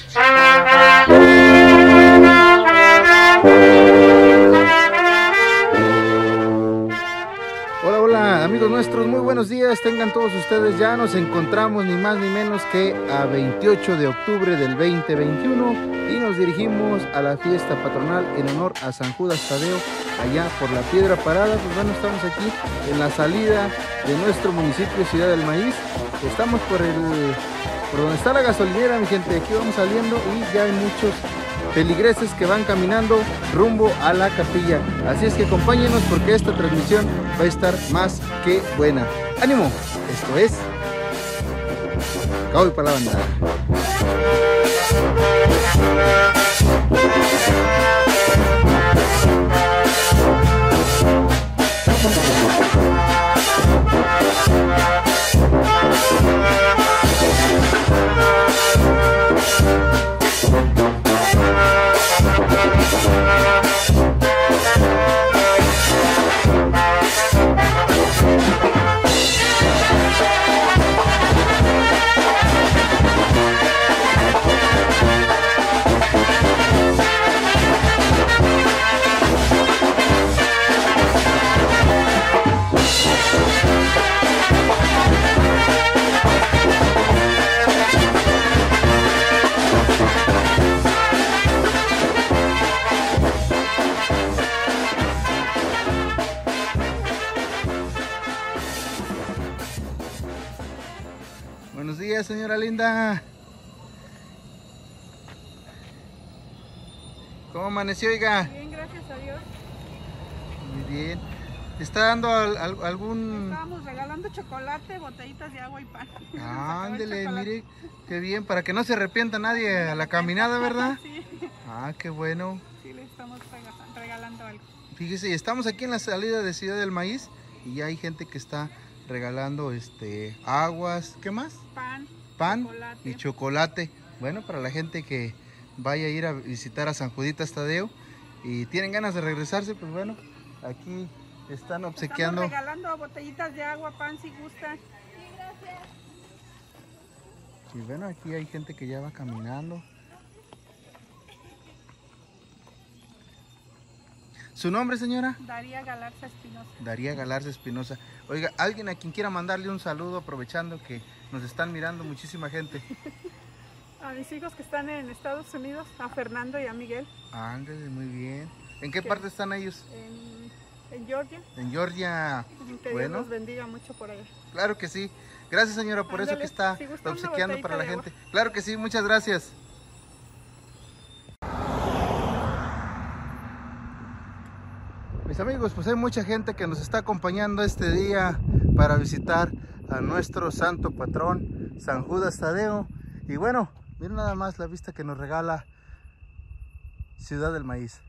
Hola, hola amigos nuestros, muy buenos días, tengan todos ustedes. Ya nos encontramos ni más ni menos que a 28 de octubre del 2021 y nos dirigimos a la fiesta patronal en honor a San Judas Tadeo, allá por la Piedra Parada. Pues bueno, estamos aquí en la salida de nuestro municipio Ciudad del Maíz. Estamos por donde está la gasolinera, mi gente. Aquí vamos saliendo y ya hay muchos feligreses que van caminando rumbo a la capilla. Así es que acompáñenos porque esta transmisión va a estar más que buena. ¡Ánimo! Esto es Cowboy para la Banda. Buenos días, señora linda. ¿Cómo amaneció, oiga? Bien, gracias a Dios. Muy bien. ¿Está dando algún...? Estábamos regalando chocolate, botellitas de agua y pan. Ándele, mire, qué bien, para que no se arrepienta nadie a la caminada, ¿verdad? Sí. Ah, qué bueno. Sí, le estamos regalando algo. Fíjese, y estamos aquí en la salida de Ciudad del Maíz y ya hay gente que está regalando aguas, ¿qué más? Pan chocolate. Y chocolate. Bueno, para la gente que vaya a ir a visitar a San Juditas Tadeo y tienen ganas de regresarse, pues bueno, aquí están obsequiando. Estamos regalando botellitas de agua, pan si gustan. Sí, gracias. Y bueno, aquí hay gente que ya va caminando. ¿Su nombre, señora? Daría Galarza Espinosa. Daría Galarza Espinosa. Oiga, alguien a quien quiera mandarle un saludo, aprovechando que nos están mirando muchísima gente. A mis hijos que están en Estados Unidos, a Fernando y a Miguel. Ándale, muy bien. ¿En qué parte están ellos? En Georgia. En Georgia. Que Dios Bueno, los bendiga mucho por allá. claro que sí. Gracias, señora, por Ándale, eso que está si gusta obsequiando una para la botellita de gente. Claro que sí, muchas gracias. Mis amigos, pues hay mucha gente que nos está acompañando este día para visitar a nuestro santo patrón, San Judas Tadeo. Y bueno, miren nada más la vista que nos regala Ciudad del Maíz.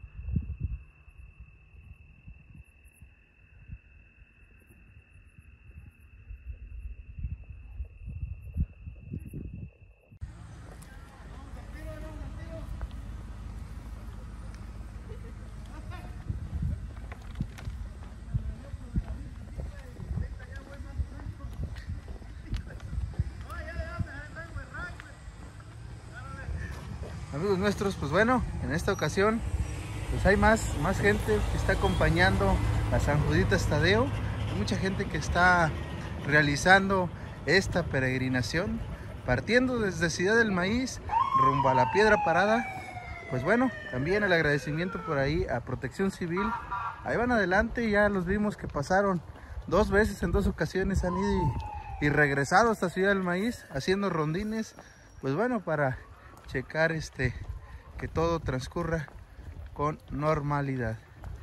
Amigos nuestros, pues bueno, en esta ocasión pues hay más gente que está acompañando a San Juditas Tadeo. Hay mucha gente que está realizando esta peregrinación, partiendo desde Ciudad del Maíz rumbo a la Piedra Parada. Pues bueno, también el agradecimiento por ahí a Protección Civil. Ahí van adelante, ya los vimos que pasaron 2 veces, en 2 ocasiones han ido y regresado hasta Ciudad del Maíz haciendo rondines. Pues bueno, para checar que todo transcurra con normalidad.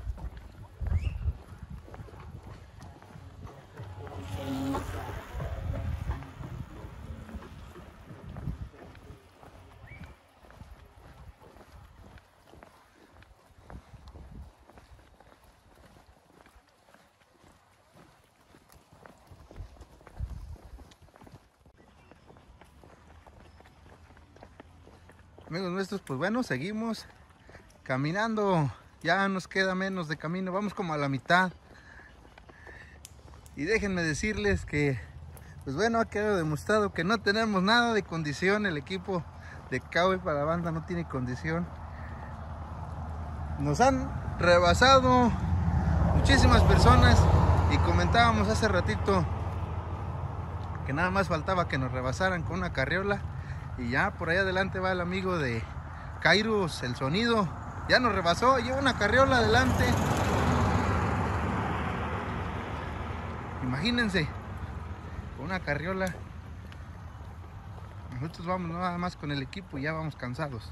Amigos nuestros, pues bueno, seguimos caminando. Ya nos queda menos de camino, vamos como a la mitad. Y déjenme decirles que, pues bueno, ha quedado demostrado que no tenemos nada de condición el equipo de Caue para la banda no tiene condición. Nos han rebasado muchísimas personas y comentábamos hace ratito que nada más faltaba que nos rebasaran con una carriola, y ya por ahí adelante va el amigo de Kairos, el sonido, ya nos rebasó, lleva una carriola adelante. Imagínense, con una carriola. Nosotros vamos nada más con el equipo y ya vamos cansados.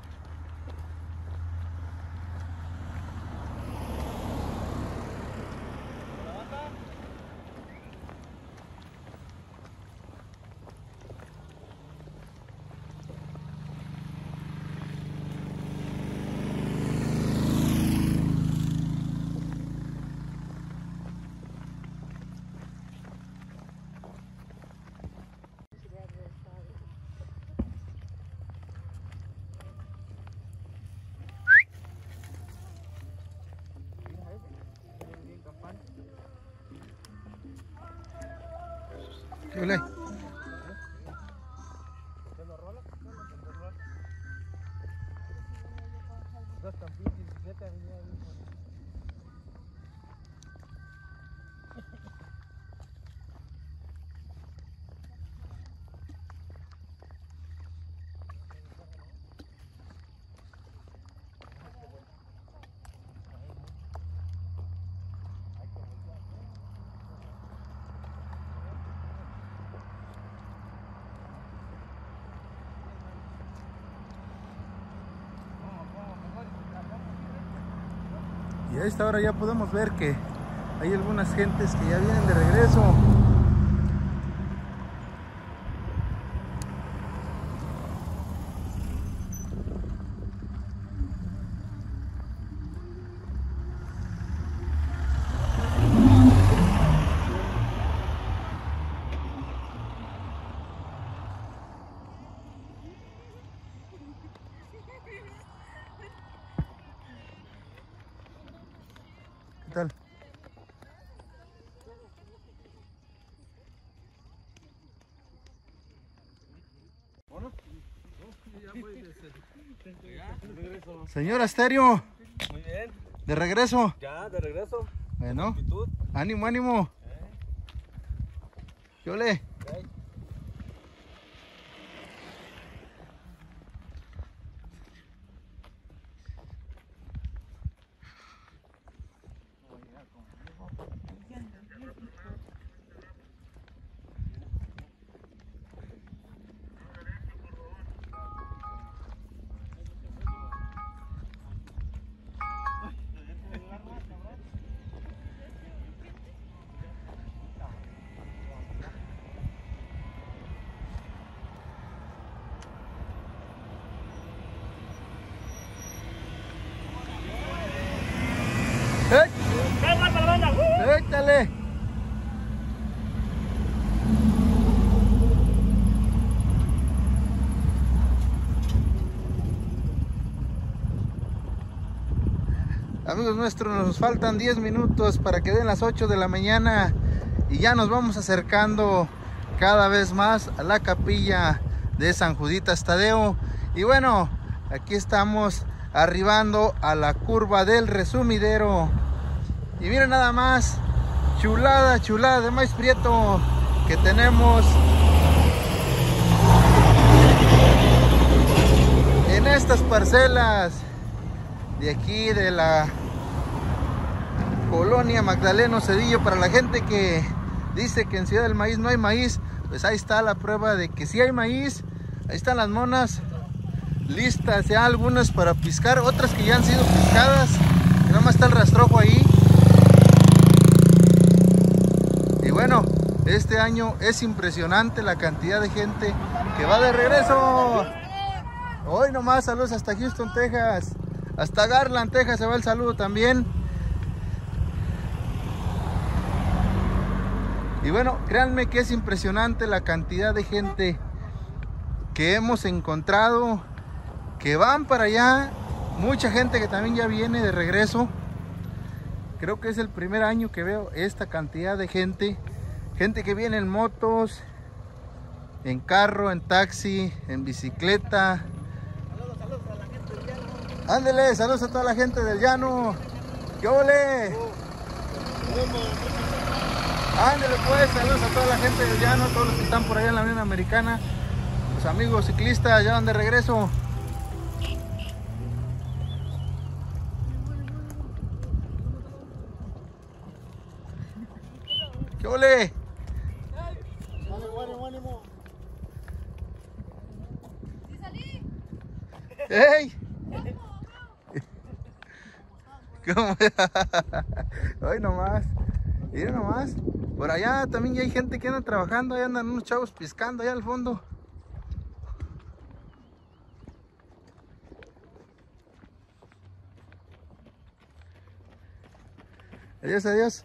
¿Qué ole? Y a esta hora ya podemos ver que hay algunas gentes que ya vienen de regreso. ¿Qué tal? Señor Asterio. Muy bien. ¿De regreso? Ya, de regreso. Bueno, ánimo, ánimo. ¿Qué ole? ¡Échale! Amigos nuestros, nos faltan 10 minutos para que den las 8 de la mañana y ya nos vamos acercando cada vez más a la capilla de San Juditas Tadeo. Y bueno, aquí estamos arribando a la curva del Resumidero. Y miren nada más, chulada, chulada de maíz prieto que tenemos en estas parcelas de aquí de la colonia Magdaleno Cedillo. Para la gente que dice que en Ciudad del Maíz no hay maíz, pues ahí está la prueba de que sí hay maíz. Ahí están las monas listas, ya algunas para piscar, otras que ya han sido piscadas, que nada más está el rastrojo ahí. Y bueno, este año es impresionante la cantidad de gente que va de regreso. Hoy nomás saludos hasta Houston, Texas. Hasta Garland, Texas se va el saludo también. Y bueno, créanme que es impresionante la cantidad de gente que hemos encontrado, que van para allá. Mucha gente que también ya viene de regreso. Creo que es el primer año que veo esta cantidad de gente. Gente que viene en motos, en carro, en taxi, en bicicleta. Saludos a la gente del llano. Ándele, saludos a toda la gente del llano. ¡Qué ole! Ándele pues, saludos a toda la gente del llano, todos los que están por allá en la Unión Americana, los amigos ciclistas ya van de regreso. ¡Qué ole! ¡Ánimo! ¡Ey! ¿Cómo? Hoy nomás. Miren nomás. Por allá también ya hay gente que anda trabajando. Ahí andan unos chavos piscando allá al fondo. Adiós, adiós.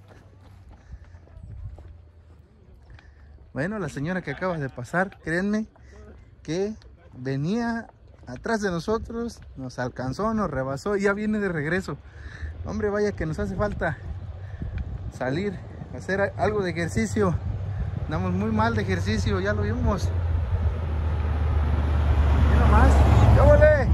Bueno, la señora que acaba de pasar, créanme que venía atrás de nosotros, nos alcanzó, nos rebasó y ya viene de regreso. Hombre, vaya que nos hace falta salir, hacer algo de ejercicio. Andamos muy mal de ejercicio, ya lo vimos. Y nomás, ¡qué ole!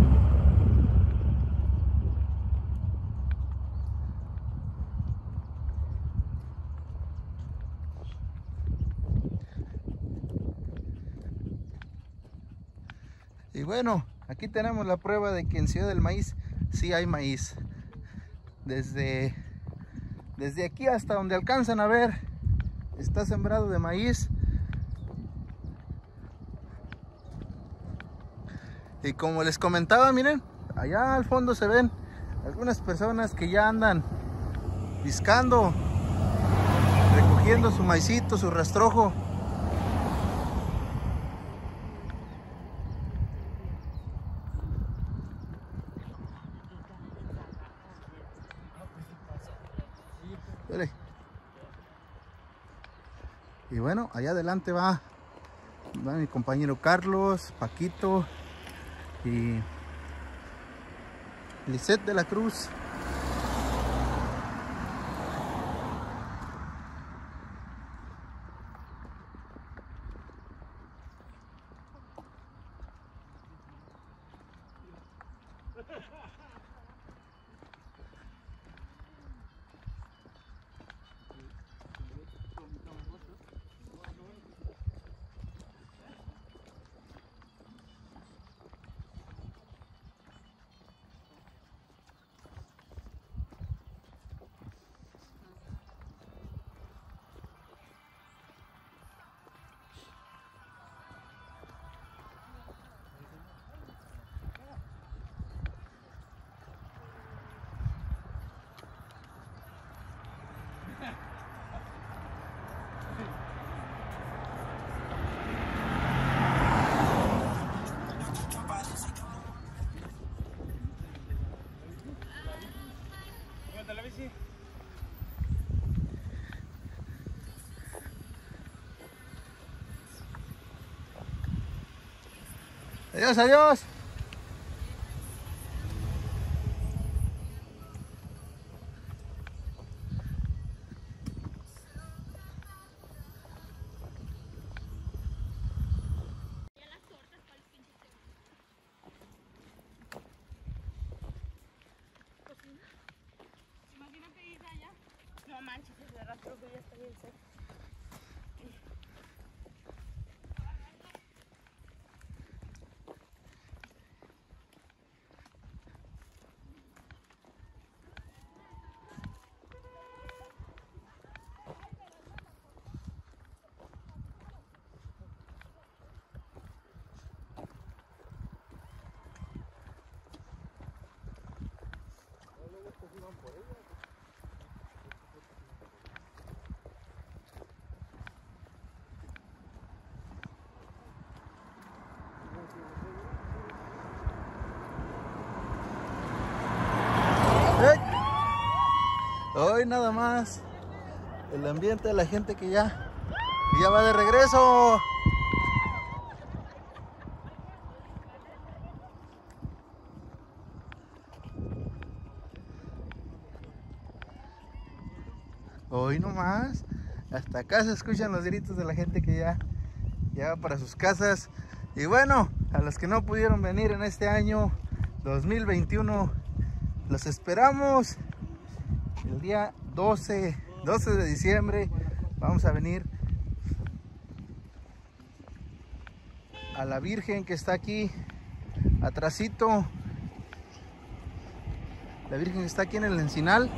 Y bueno, aquí tenemos la prueba de que en Ciudad del Maíz sí hay maíz. Desde aquí hasta donde alcanzan a ver, está sembrado de maíz. Y como les comentaba, miren, allá al fondo se ven algunas personas que ya andan piscando, recogiendo su maicito, su rastrojo. Y bueno, allá adelante va mi compañero Carlos, Paquito y Lisette de la Cruz. Adiós, adiós. Imagínate ir allá. No manches, ese rastro que ya está bien seco. Hoy nada más el ambiente de la gente que ya va de regreso. Hoy nomás, hasta acá se escuchan los gritos de la gente que ya ya para sus casas. Y bueno, a los que no pudieron venir en este año 2021, los esperamos el día 12 de diciembre. Vamos a venir a la Virgen que está aquí atrasito. La Virgen está aquí en el Encinal.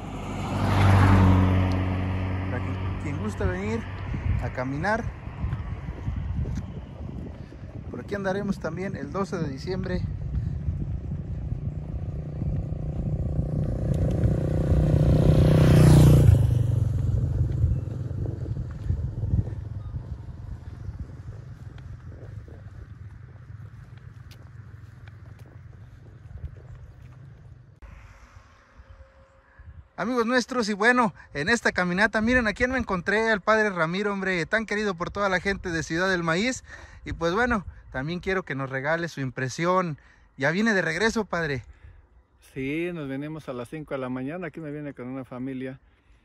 Para quien guste venir a caminar. Por aquí andaremos también el 12 de diciembre. Amigos nuestros, y bueno, en esta caminata, miren a quién me encontré, al padre Ramiro, hombre, tan querido por toda la gente de Ciudad del Maíz. Y pues bueno, también quiero que nos regale su impresión. Ya viene de regreso, padre. Sí, nos venimos a las 5 de la mañana, aquí me viene con una familia.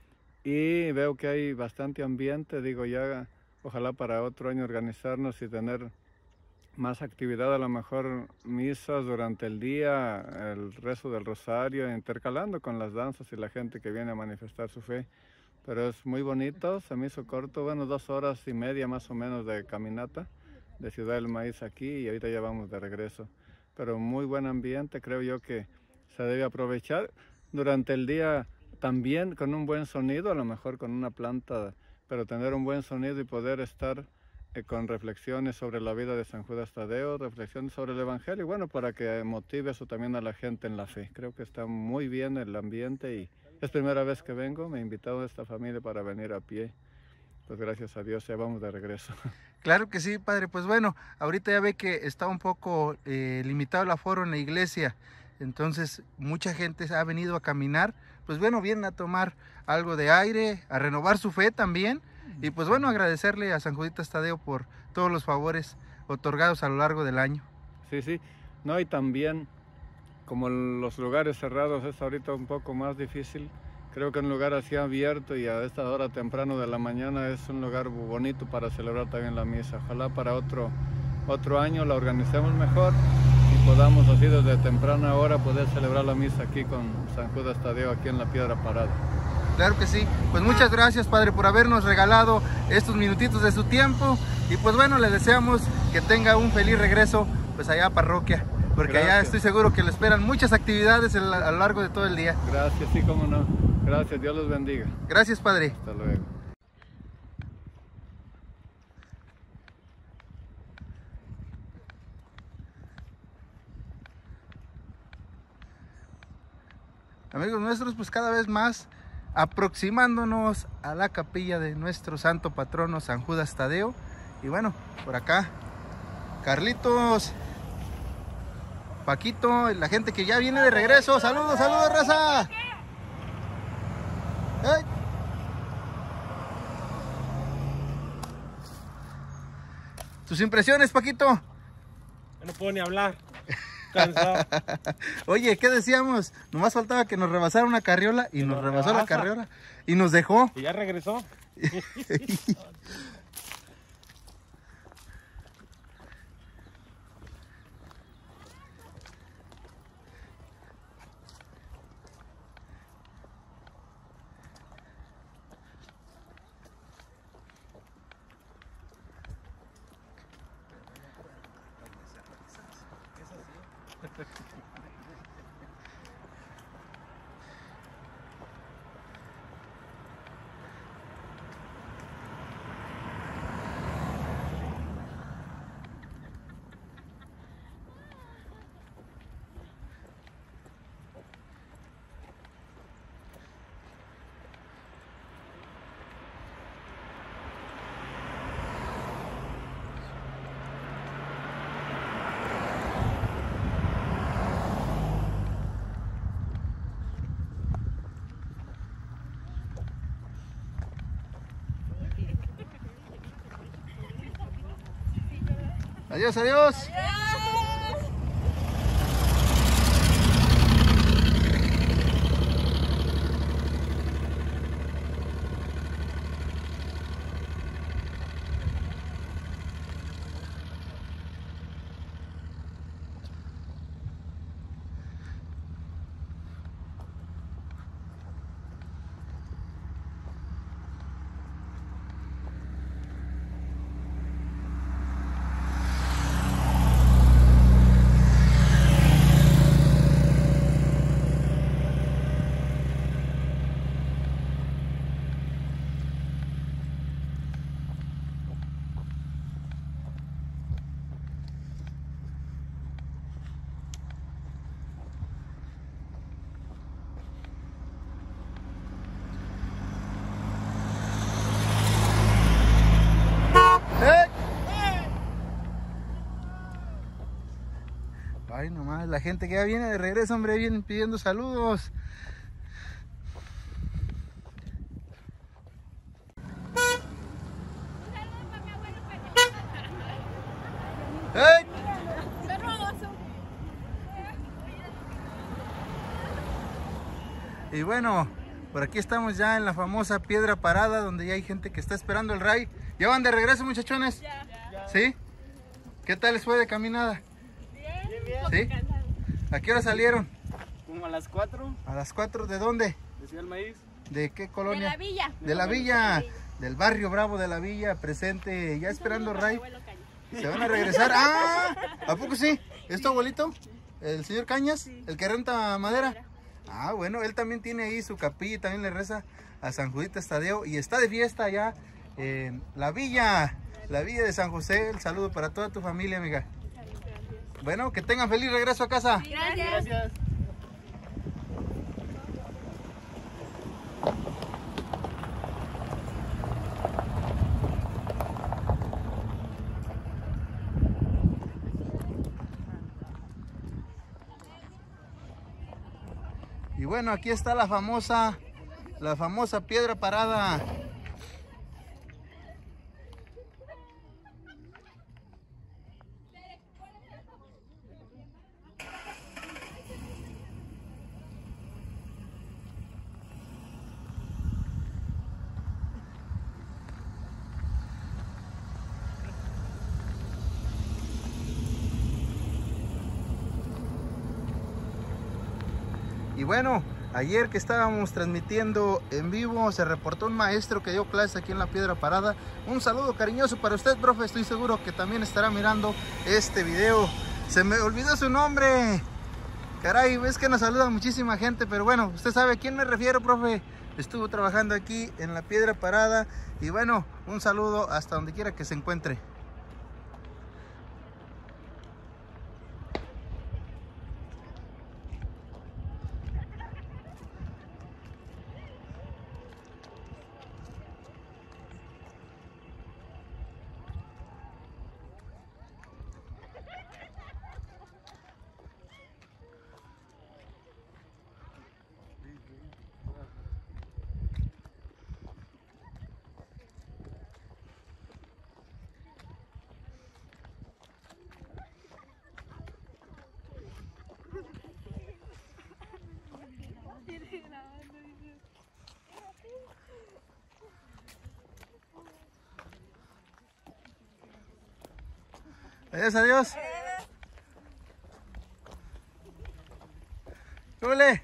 Y veo que hay bastante ambiente, digo ya, ojalá para otro año organizarnos y tener más actividad, a lo mejor misas durante el día, el rezo del rosario, intercalando con las danzas y la gente que viene a manifestar su fe. Pero es muy bonito, se me hizo corto, bueno, 2 horas y media más o menos de caminata de Ciudad del Maíz aquí y ahorita ya vamos de regreso. Pero muy buen ambiente, creo yo que se debe aprovechar durante el día también con un buen sonido, a lo mejor con una planta, pero tener un buen sonido y poder estar con reflexiones sobre la vida de San Judas Tadeo, reflexiones sobre el Evangelio, y bueno, para que motive eso también a la gente en la fe. Creo que está muy bien el ambiente y es primera vez que vengo, me ha invitado a esta familia para venir a pie. Pues gracias a Dios ya vamos de regreso. Claro que sí, padre. Pues bueno, ahorita ya ve que está un poco limitado el aforo en la iglesia, entonces mucha gente ha venido a caminar, pues bueno, vienen a tomar algo de aire, a renovar su fe también. Y pues bueno, agradecerle a San Juditas Tadeo por todos los favores otorgados a lo largo del año. Sí, sí. No, y también, como los lugares cerrados es ahorita un poco más difícil, creo que un lugar así abierto y a esta hora temprano de la mañana es un lugar bonito para celebrar también la misa. Ojalá para otro año la organicemos mejor y podamos así desde temprana hora poder celebrar la misa aquí con San Judas Tadeo, aquí en la Piedra Parada. Claro que sí. Pues muchas gracias, padre, por habernos regalado estos minutitos de su tiempo. Y pues bueno, le deseamos que tenga un feliz regreso pues allá a parroquia, porque Gracias. allá estoy seguro que le esperan muchas actividades a lo largo de todo el día. Gracias, sí, cómo no. Gracias, Dios los bendiga. Gracias, padre. Hasta luego. Amigos nuestros, pues cada vez más aproximándonos a la capilla de nuestro santo patrono San Judas Tadeo. Y bueno, por acá Carlitos, Paquito y la gente que ya viene de regreso. Saludos, saludos, raza. ¡Hey! ¿Tus impresiones, Paquito? No puedo ni hablar. Cansado. Oye, ¿qué decíamos? Nomás faltaba que nos rebasara una carriola y nos rebasó la carriola y nos dejó. Y ya regresó. Adiós, adiós. Ay, nomás, la gente que ya viene de regreso, hombre, vienen pidiendo saludos. ¡Hey! Y bueno, por aquí estamos ya en la famosa Piedra Parada, donde ya hay gente que está esperando el ray. ¿Ya van de regreso, muchachones? Ya. ¿Sí? ¿Qué tal les fue de caminada? Bien. ¿Sí? ¿A qué hora salieron? Como a las 4, ¿A las 4? ¿De dónde? decía el maíz. ¿De qué colonia? De la villa. De la Villa, del barrio Bravo de la Villa, presente, ya esperando el ray. ¿Se van a regresar? ¡Ah! ¿A poco sí? ¿Es tu abuelito? ¿El señor Cañas? Sí. ¿El que renta madera? Ah, bueno, él también tiene ahí su capilla, también le reza a San Juditas Tadeo y está de fiesta allá en la Villa de San José. El saludo para toda tu familia, amiga. Bueno, que tengan feliz regreso a casa. Gracias. Gracias. Y bueno, aquí está la famosa Piedra Parada. Y bueno, ayer que estábamos transmitiendo en vivo, se reportó un maestro que dio clase aquí en la Piedra Parada. Un saludo cariñoso para usted, profe. Estoy seguro que también estará mirando este video. Se me olvidó su nombre. Caray, ves que nos saluda muchísima gente, pero bueno, usted sabe a quién me refiero, profe. Estuvo trabajando aquí en la Piedra Parada. Y bueno, un saludo hasta donde quiera que se encuentre. Adiós, adiós. ¡Ole!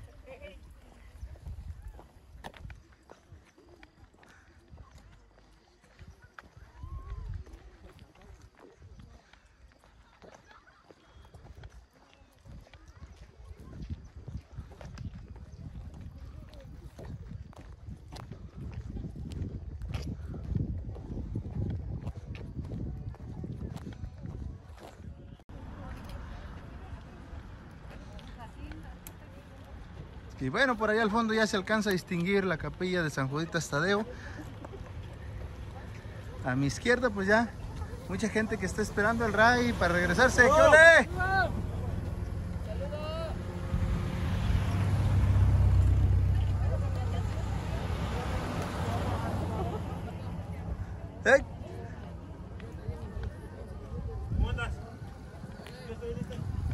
Y bueno, por allá al fondo ya se alcanza a distinguir la capilla de San Juditas Tadeo. A mi izquierda pues ya mucha gente que está esperando el ray para regresarse. ¡Qué ole! ¡Hey! ¿Cómo andas? Yo estoy listo.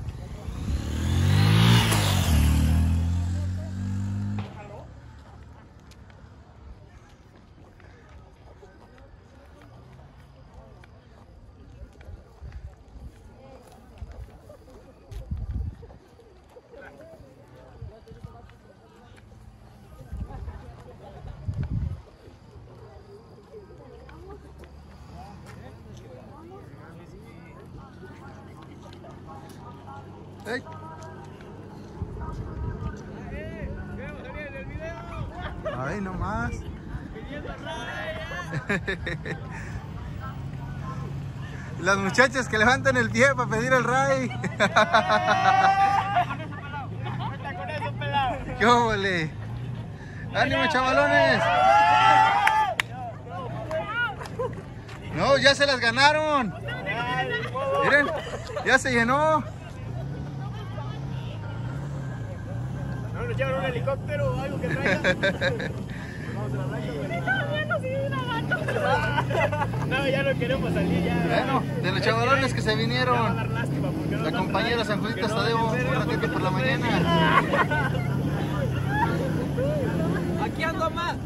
¡Hey! ¡Ay, no más! Las muchachas que levantan el pie para pedir el ray. Con eso, pelado. ¡Qué óvole! ¡Ánimo, chavalones! No, ya se las ganaron. Miren, ya se llenó. nos llevan un helicóptero o algo que traiga. Vamos a la playa. No, ya no queremos salir ya. Bueno, de los chavalones que se Va a vinieron, dar lástima porque no la nos compañera traen, San Judita que no Tadeo, van a un hacer, ratito por la mañana. Aquí ando más.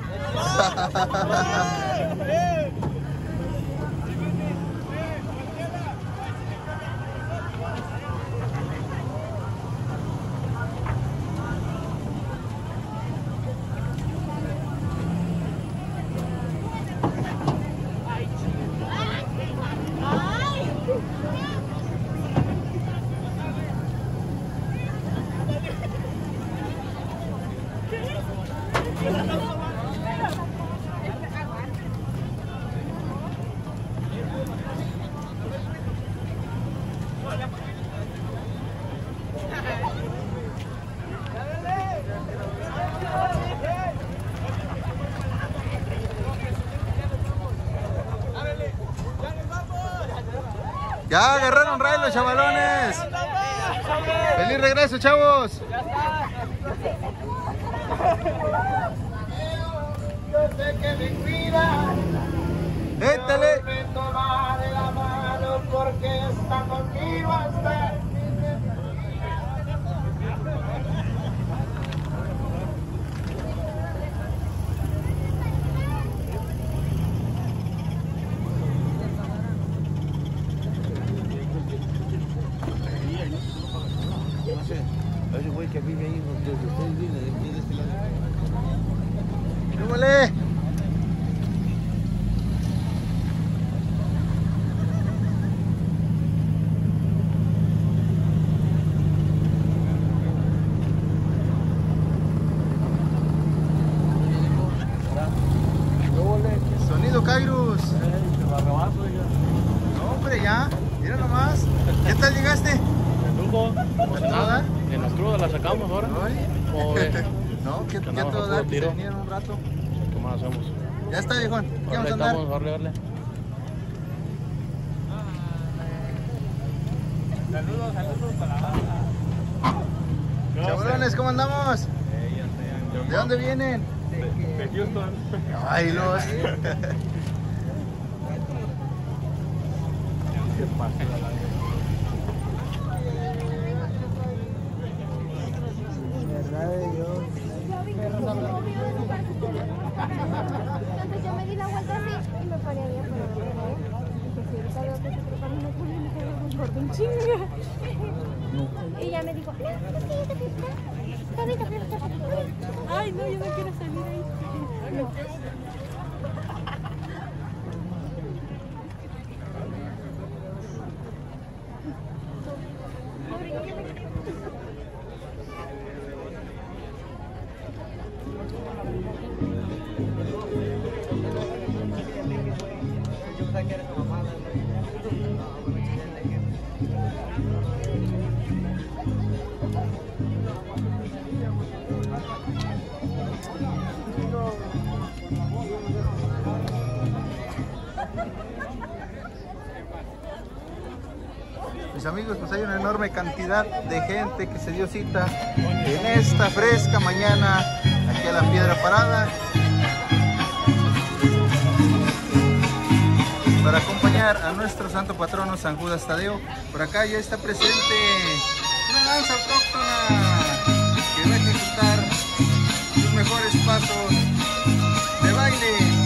Ya agarraron raíz los chavalones. Feliz regreso, chavos. Yo sé que me cuida, Éntale. me toma de la mano porque está conmigo hasta el fin de mi Ese güey que vive ahí donde ustedes viven, de este lado. ¡Súbale! Sonido Kairos. No, hombre, ya. Mira nomás. ¿Qué tal llegaste? Lugo, ¿Nada? en las crudas la sacamos ahora. Ay. ¿Cómo ves? No, ¿qué andamos todo a da? puro Que se tiro. vinieron un rato. ¿Qué más hacemos? Ya está, viejón. ¿Qué vamos a andar? Darle. Saludos para la banda. Chavalones, ¿cómo andamos? ¿De dónde vienen? De Houston. Ay, los. Entonces yo me di la vuelta así y me paré ahí afuera del bebé. Dije, si ahorita veo que se trepan una culia y me quedo un gordo un chinga. Y ella me dijo, no, es que yo te fui ay, no, yo no quiero salir ahí. No. Mis amigos, pues hay una enorme cantidad de gente que se dio cita en esta fresca mañana aquí a la Piedra Parada para acompañar a nuestro santo patrono San Judas Tadeo. Por acá ya está presente una danza autóctona que va a ejecutar sus mejores pasos de baile.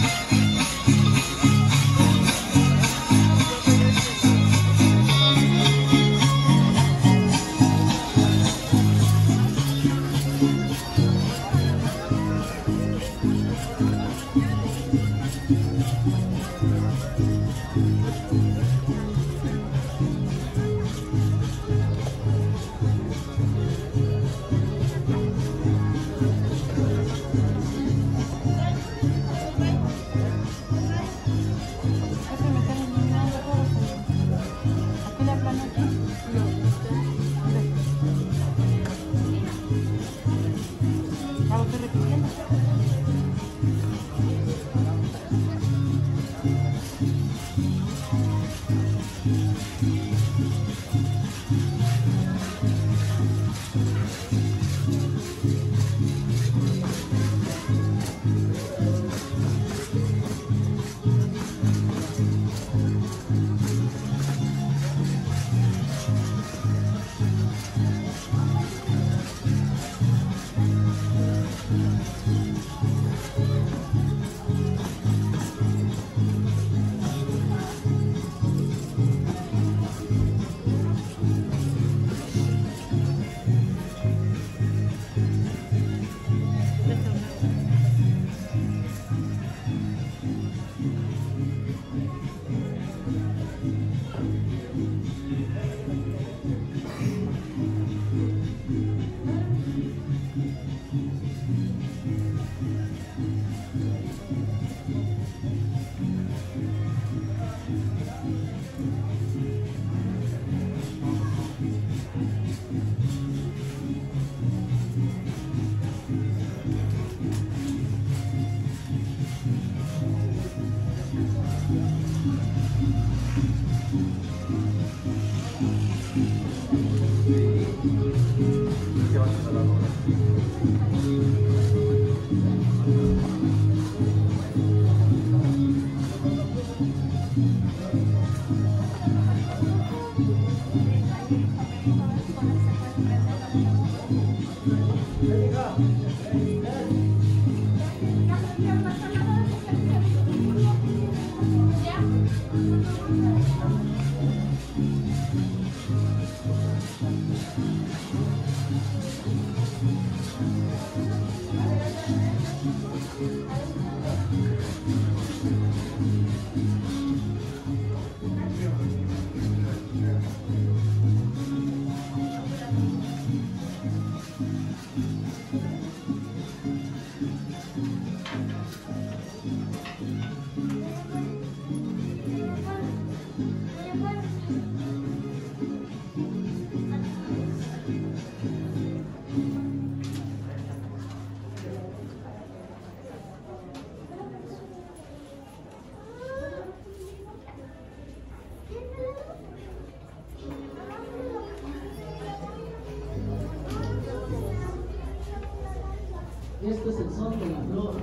Este es el son de la flor.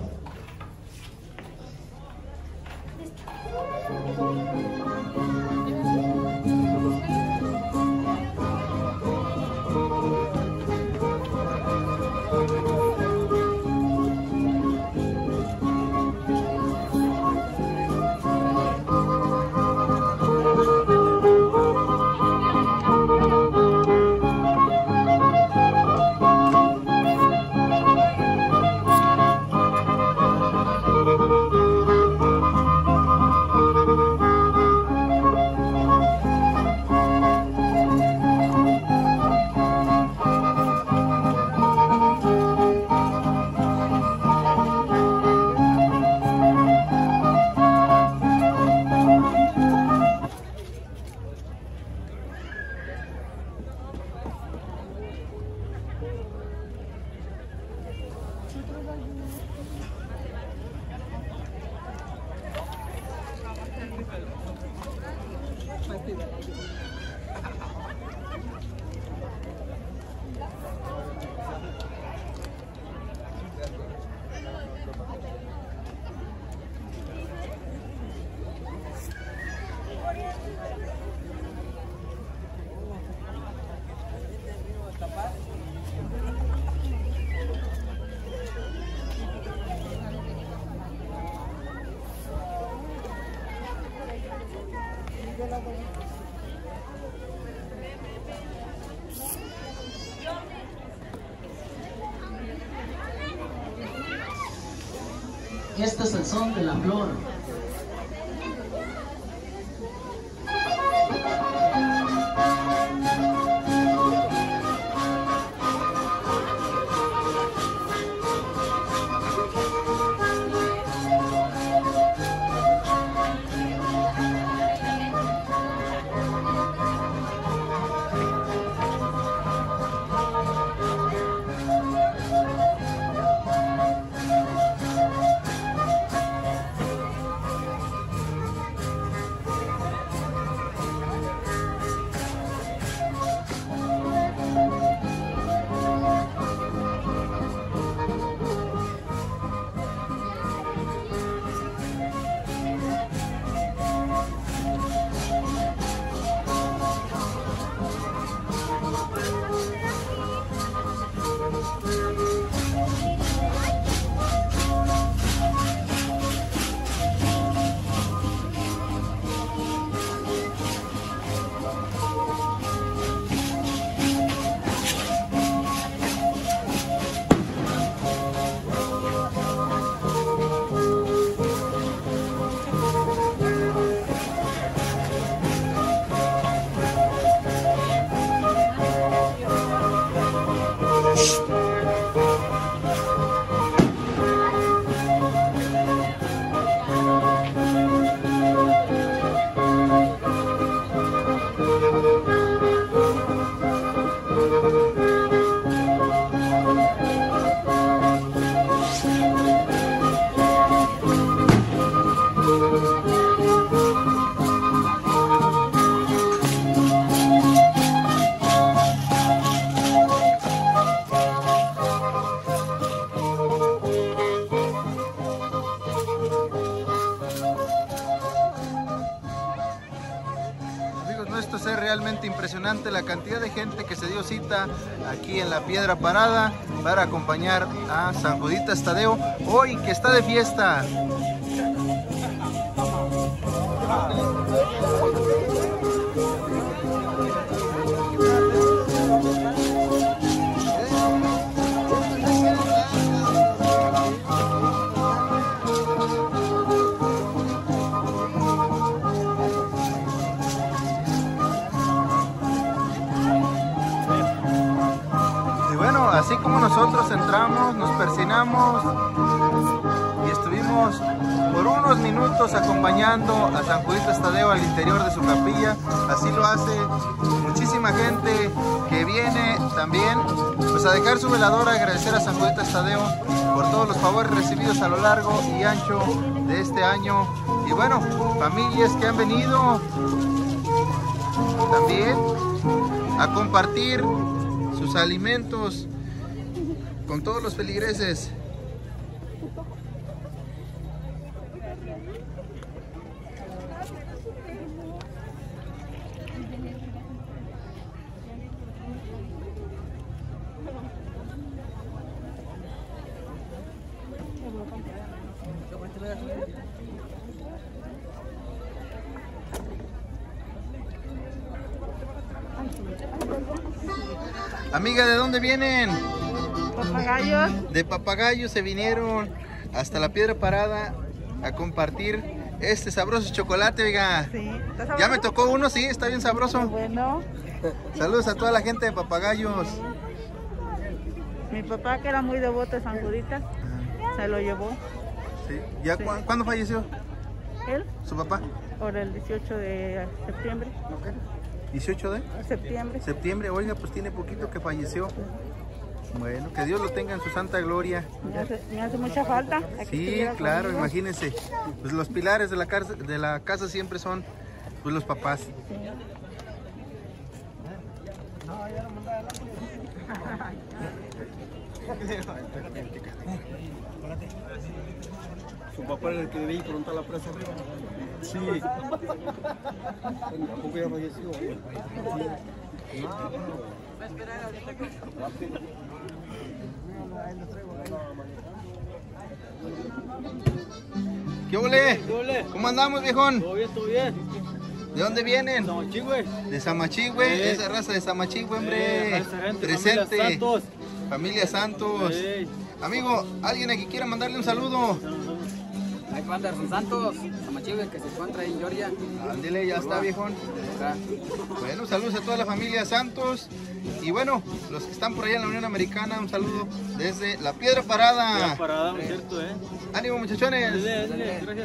Este es el son de la flor. impresionante la cantidad de gente que se dio cita aquí en la Piedra Parada para acompañar a San Juditas Tadeo, hoy que está de fiesta. Así como nosotros entramos, nos persinamos y estuvimos por unos minutos acompañando a San Juditas Tadeo al interior de su capilla. Así lo hace muchísima gente que viene también pues a dejar su veladora, agradecer a San Juditas Tadeo por todos los favores recibidos a lo largo y ancho de este año. Y bueno, familias que han venido también a compartir sus alimentos con todos los feligreses. Amiga, ¿de dónde vienen? Papagayos. De Papagayos se vinieron hasta la Piedra Parada a compartir este sabroso chocolate, oiga. Sí, ¿está sabroso? Ya me tocó uno, sí, está bien sabroso. Bueno. Saludos a toda la gente de Papagayos. Mi papá, que era muy devoto de San Juditas, se lo llevó. Sí. ¿Ya Sí. ¿Cuándo falleció ¿Él? su papá? Por el 18 de septiembre. ¿18 de Septiembre. septiembre? Oiga, pues tiene poquito que falleció. Bueno, que Dios lo tenga en su santa gloria. Me hace mucha falta. Aquí Sí, estuviera claro, conmigo. imagínense. Pues los pilares de la casa siempre son pues los papás. Sí. Su papá era el que debía ir pronto a la presa arriba. Sí. Tampoco ya falleció. ¿Qué ole? ¿Cómo andamos, viejón? Todo bien, todo bien. ¿De dónde vienen? Samachigüe. De Samachigüe, Sí. esa raza de Samachigüe, hombre. Esa gente, Presente. familia Santos. Familia Santos. Sí. Amigo, alguien aquí quiera mandarle un saludo. Hay Anderson Santos, Samachigüe, que se encuentra ahí en Georgia. Ándele, ya está, viejón. Acá. Bueno, saludos a toda la familia Santos. Y bueno, los que están por allá en la Unión Americana, un saludo desde la Piedra Parada. Ya parada, es cierto, Ánimo, muchachones. Dale, gracias.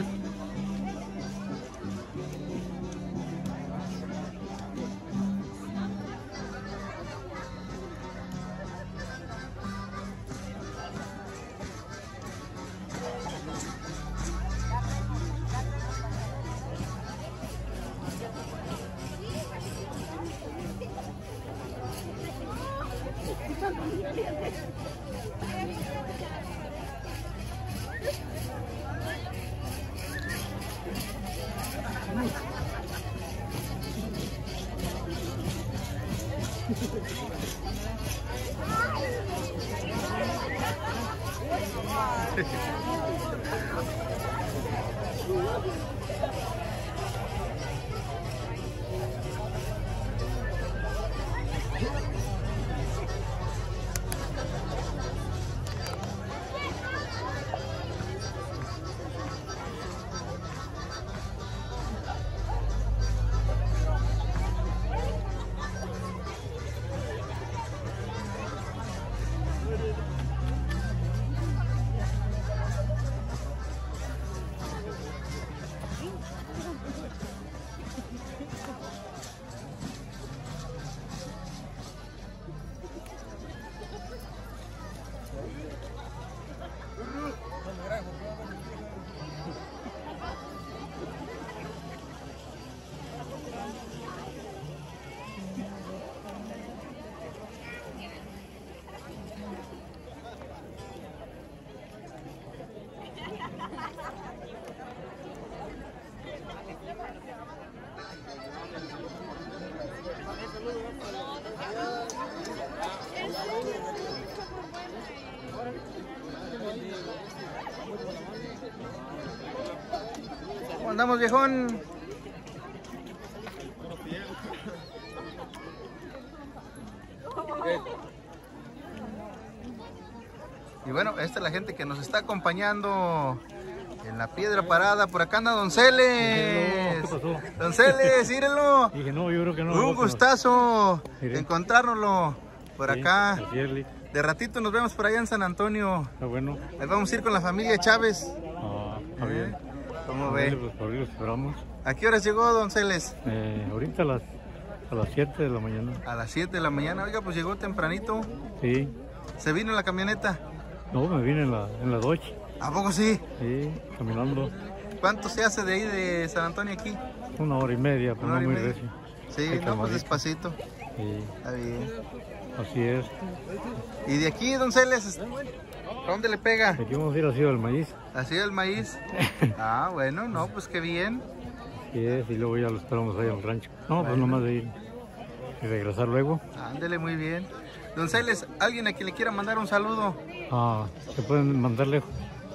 ¿Cómo andamos, viejón? Y bueno, esta es la gente que nos está acompañando en la Piedra Parada. Por acá anda Don Celes. ¿Qué pasó? Don Celes, mírelo. Dije, no, yo creo que no. Un gustazo encontrárnoslo por Sí, acá. así es, Lee. De ratito nos vemos por allá en San Antonio. Está bueno. Ahí vamos a ir con la familia Chávez. Ah, está bien. ¿Cómo Ándale, ve? pues, por ahí los esperamos. ¿A qué horas llegó Don Celes? Ahorita a las 7 de la mañana. A las 7 de la mañana. Oiga, pues llegó tempranito. Sí. ¿Se vino en la camioneta? No, me vine en la Dodge. ¿A poco sí? Sí, caminando. ¿Cuánto se hace de ahí de San Antonio aquí? 1 hora y media, pero Una no hora y muy media. recio. Sí, Hay no, pues calmadito. despacito. Sí, Está bien. así es. ¿Y de aquí, Don Celes? ¿A dónde le pega? Aquí vamos a ir así al maíz. ¿Así el maíz? Ah, bueno, no, pues qué bien. Así es, y luego ya lo esperamos ahí al rancho. No, pues nomás de ir y regresar luego. Ándele, muy bien. Don Celes, ¿alguien a quien le quiera mandar un saludo? ¿Se pueden mandar lejos?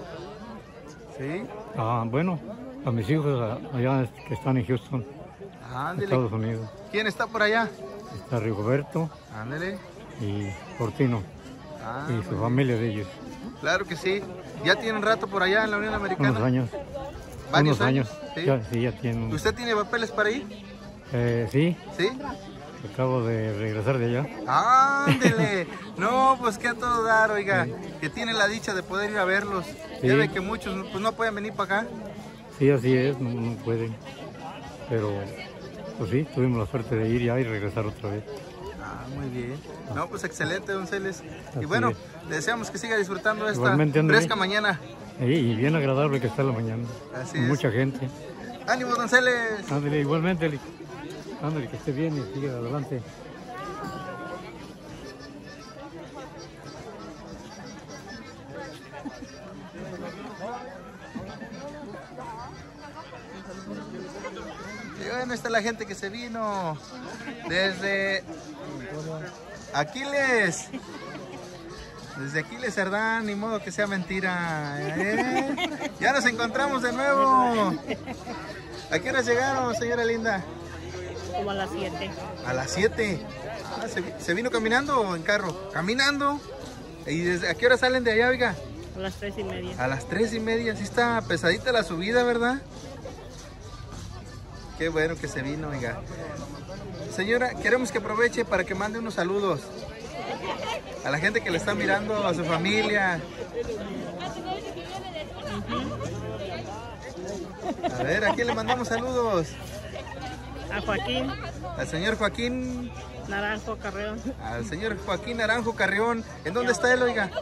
Sí. Bueno, a mis hijos allá que están en Houston, Ándele. Estados Unidos. ¿Quién está por allá? Está Rigoberto Ándele. y Fortino Ah, y su familia de ellos. claro que sí. ¿Ya tienen rato por allá en la Unión Americana? Unos años. ¿Varios Unos años. ¿Sí? Ya tienen. ¿Usted tiene papeles para ir? Sí, ¿Sí? acabo de regresar de allá. ¡Ándele! No, pues que a todo dar, oiga. Que tiene la dicha de poder ir a verlos. Sí. Ya ve que muchos pues, no pueden venir para acá. Sí, así es, no pueden. Pero, pues sí, tuvimos la suerte de ir ya y regresar otra vez. Ah, muy bien. No, pues excelente, Don Celes. Y Así bueno, es. le deseamos que siga disfrutando esta Igualmente, ándale. fresca mañana. Sí, y bien agradable que está la mañana. Así Con es. mucha gente. ¡Ánimo, Don Celes! Ándale, igualmente, Eli. Ándale, que esté bien y siga adelante. Y bueno, esta es la gente que se vino desde Aquiles. Desde Aquiles Cerdán, ni modo que sea mentira. Ya nos encontramos de nuevo. ¿A qué horas llegaron, señora linda? Como a las 7. A las 7. Ah, ¿se vino caminando o en carro? Caminando. ¿Y desde a qué hora salen de allá, oiga? A las 3:30. A las 3:30. Sí está pesadita la subida, ¿verdad? Qué bueno que se vino, oiga. Señora, queremos que aproveche para que mande unos saludos a la gente que le está mirando, a su familia. A ver, ¿a quién le mandamos saludos? A Joaquín Al señor Joaquín, Naranjo Carreón. al señor Joaquín Naranjo Carrión. ¿En dónde está él, oiga?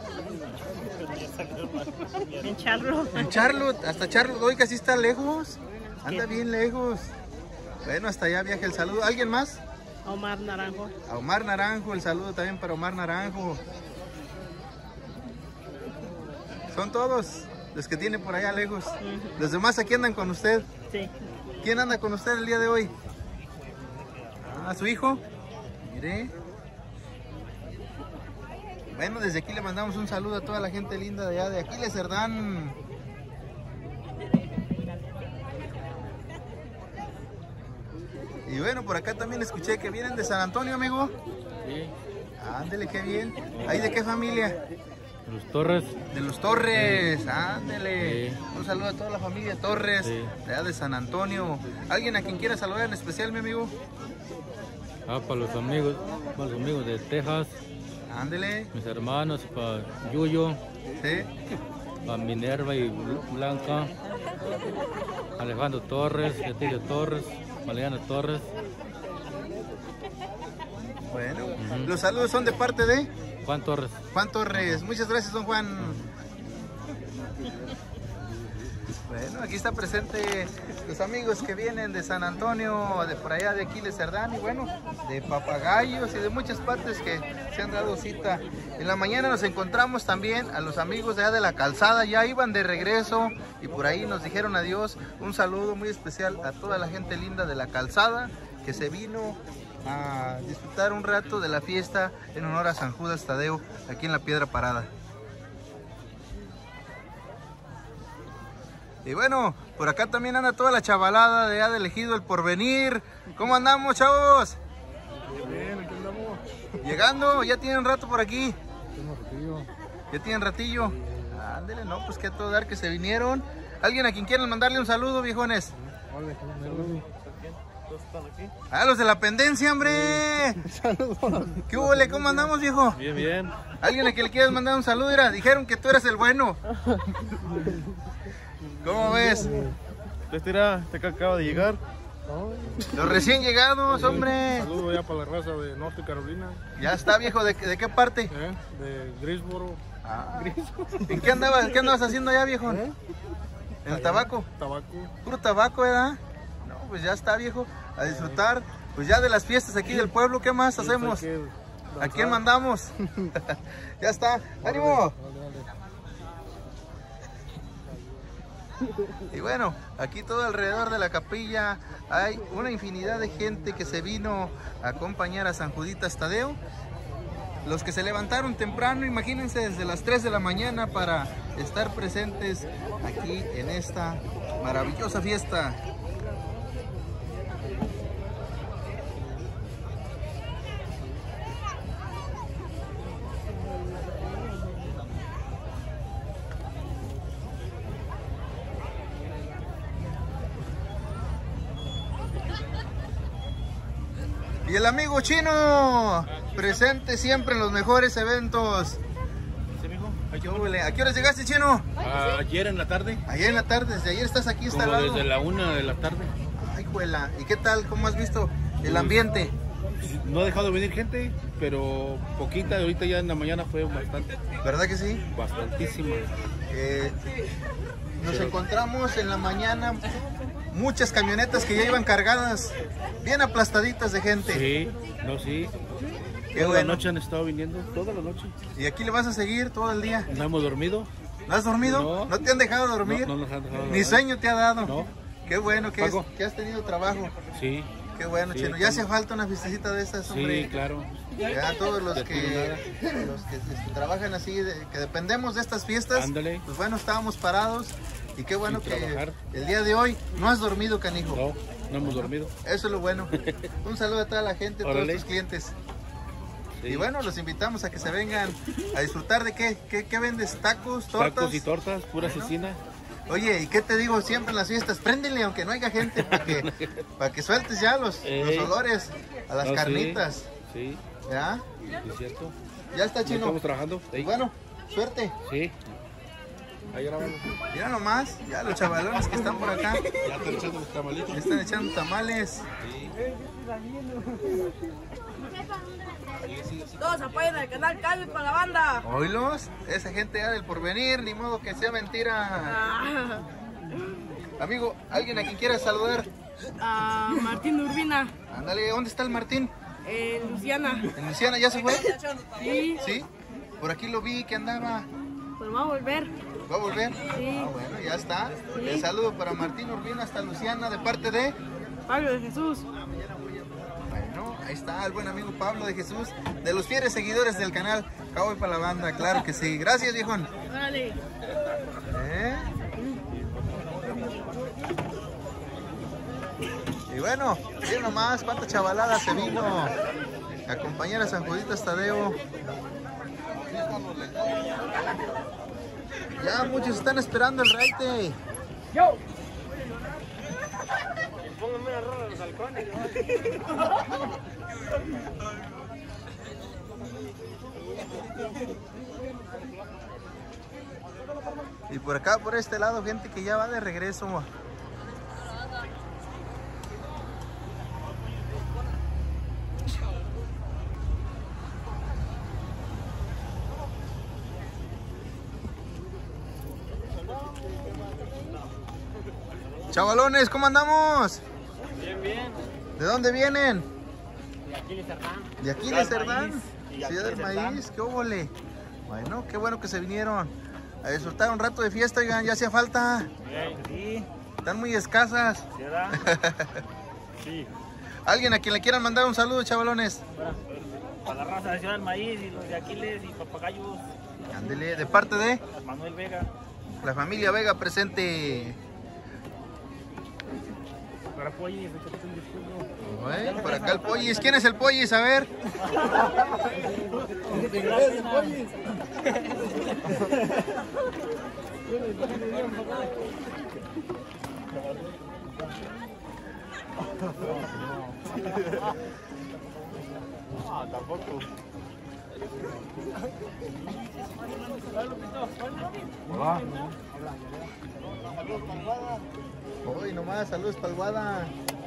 En Charlotte. En Charlotte, hasta Charlotte, oiga, sí está lejos. Anda bien lejos. Bueno, hasta allá viaja el saludo. ¿Alguien más? Omar Naranjo. A Omar Naranjo, el saludo también para Omar Naranjo. Son todos los que tiene por allá lejos. Los demás aquí andan con usted. Sí. ¿Quién anda con usted el día de hoy? Ah, ¿su hijo? Mire. Bueno, desde aquí le mandamos un saludo a toda la gente linda de allá de Aquiles Cerdán. Y bueno, por acá también escuché que vienen de San Antonio, amigo. Sí. Ándele, qué bien. ¿Ahí de qué familia? De los Torres. De los Torres, ándele. Sí. Un saludo a toda la familia Torres, Sí. de allá de San Antonio. ¿Alguien a quien quiera saludar en especial, mi amigo? Para los amigos de Texas, Ándele. mis hermanos, para Yuyo, Sí. para Minerva y Blanca, Alejandro Torres, Getilio Torres, Mariana Torres. Bueno, los saludos son de parte de Juan Torres. Juan Torres. Muchas gracias, don Juan. Bueno, aquí está presente los amigos que vienen de San Antonio, de por allá de Aquiles Cerdán y bueno, de Papagayos y de muchas partes que se han dado cita. En la mañana nos encontramos también a los amigos de allá de la Calzada, ya iban de regreso y por ahí nos dijeron adiós. Un saludo muy especial a toda la gente linda de la Calzada que se vino a disfrutar un rato de la fiesta en honor a San Judas Tadeo aquí en la Piedra Parada. Y bueno, por acá también anda toda la chavalada de del Ejido El Porvenir. ¿Cómo andamos, chavos? Bien, aquí andamos. Llegando, ya tienen rato por aquí. Ya tienen ratillo. Ándele, no, pues que a todo dar que se vinieron. ¿Alguien a quien quieran mandarle un saludo, viejones? A los de la pendencia, hombre. Saludos. ¿Qué hubo? ¿Cómo andamos, viejo? Bien, bien. ¿Alguien a quien le quieras mandar un saludo? Mira, dijeron que tú eres el bueno. ¿Cómo ves? Este que acaba de llegar. Los recién llegados, hombre. Saludos ya para la raza de Norte Carolina. Ya está, viejo. ¿De qué parte? De Greensboro. ¿En qué andabas haciendo allá, viejo? ¿En el tabaco? Tabaco. Puro tabaco, ¿verdad? No, pues ya está, viejo. A disfrutar, pues ya de las fiestas aquí del pueblo. ¿Qué más hacemos? ¿A quién mandamos? Ya está. ¡Ánimo! Y bueno, aquí todo alrededor de la capilla hay una infinidad de gente que se vino a acompañar a San Juditas Tadeo. Los que se levantaron temprano, imagínense, desde las 3 de la mañana para estar presentes aquí en esta maravillosa fiesta. Y el amigo Chino, presente siempre en los mejores eventos. ¿A qué hora llegaste, Chino? Ayer en la tarde. Ayer en la tarde, desde ayer estás aquí instalado. Desde la 1 de la tarde. Ay, juela. ¿Y qué tal? ¿Cómo has visto el ambiente? No ha dejado de venir gente, pero poquita. Ahorita ya en la mañana fue bastante. ¿Verdad que sí? Bastantísima. Nos encontramos en la mañana muchas camionetas que ya iban cargadas, bien aplastaditas de gente. Sí, no, sí. Qué toda bueno. la noche han estado viniendo, toda la noche. ¿Y aquí le vas a seguir todo el día? ¿No hemos dormido? ¿No has dormido? No. ¿No te han dejado dormir? No nos han dejado ¿Ni dormir. sueño te ha dado? No. Qué bueno que Paco. has tenido trabajo. Sí. Qué bueno, Sí, Chino. Ya hace falta una fiestecita de estas, hombre. Sí, claro. Ya todos los Ya que tiene trabajan así, que dependemos de estas fiestas, Ándale. pues bueno, estábamos parados. Y qué bueno Sin que trabajar. el día de hoy no has dormido, canijo. No hemos dormido. Eso es lo bueno. Un saludo a toda la gente, a todos Órale. tus clientes. Sí. Y bueno, los invitamos a que se vengan a disfrutar de qué vendes, tacos, tortas. Tacos y tortas, pura Bueno. cecina. Oye, ¿y qué te digo siempre en las fiestas? Préndele aunque no haya gente para que sueltes ya los olores a las No, sí. carnitas. Sí, ¿Ya? es cierto. Ya está, ¿No Chino. estamos trabajando? Sí. Bueno, suerte. Sí. Ahí grabamos. Mira nomás, ya los chavalones que están por acá. Ya están echando los tamalitos. Ya están echando tamales. Todos apoyen al canal Calvi para la banda. Oílos, esa gente ya del porvenir, ni modo que sea mentira. Amigo, ¿alguien a quien quiera saludar? A Martín Urbina. Ándale, ¿dónde está el Martín? Luciana. ¿En Luciana ya se fue? Sí. ¿Sí? Por aquí lo vi que andaba. Pues va a volver. ¿Va a volver? Sí. Ah, bueno, ya está. Sí. El saludo para Martín Urbina hasta Luciana de parte de... Pablo de Jesús. Bueno, ahí está el buen amigo Pablo de Jesús, de los fieles seguidores del canal Cowboy para la banda, claro que sí. Gracias, viejón. Órale. Y bueno, miren nomás cuánta chavalada se vino a acompañar a San Juditas Tadeo. Ya muchos están esperando el raite. Yo. Pónganme una rola de los halcones. Y por acá, por este lado, gente que ya va de regreso. Chavalones, ¿cómo andamos? Bien, bien. ¿De dónde vienen? De aquí de Cerdán. ¿De aquí de Cerdán? Ciudad del Maíz, qué óvole. Bueno, qué bueno que se vinieron a disfrutar un rato de fiesta, oigan, ya hacía falta. Sí. Están muy escasas. ¿Verdad? Sí. ¿Alguien a quien le quieran mandar un saludo, chavalones? Para la raza de Ciudad del Maíz y los de Aquiles y Papagayos. Ándele, de parte de Manuel Vega. la familia Vega presente. Para Pollis, Bueno, por acá el Pollis. ¿Quién es el Pollis? A ver. Ah, tampoco. Hola. Hoy nomás, saludos para el Guada.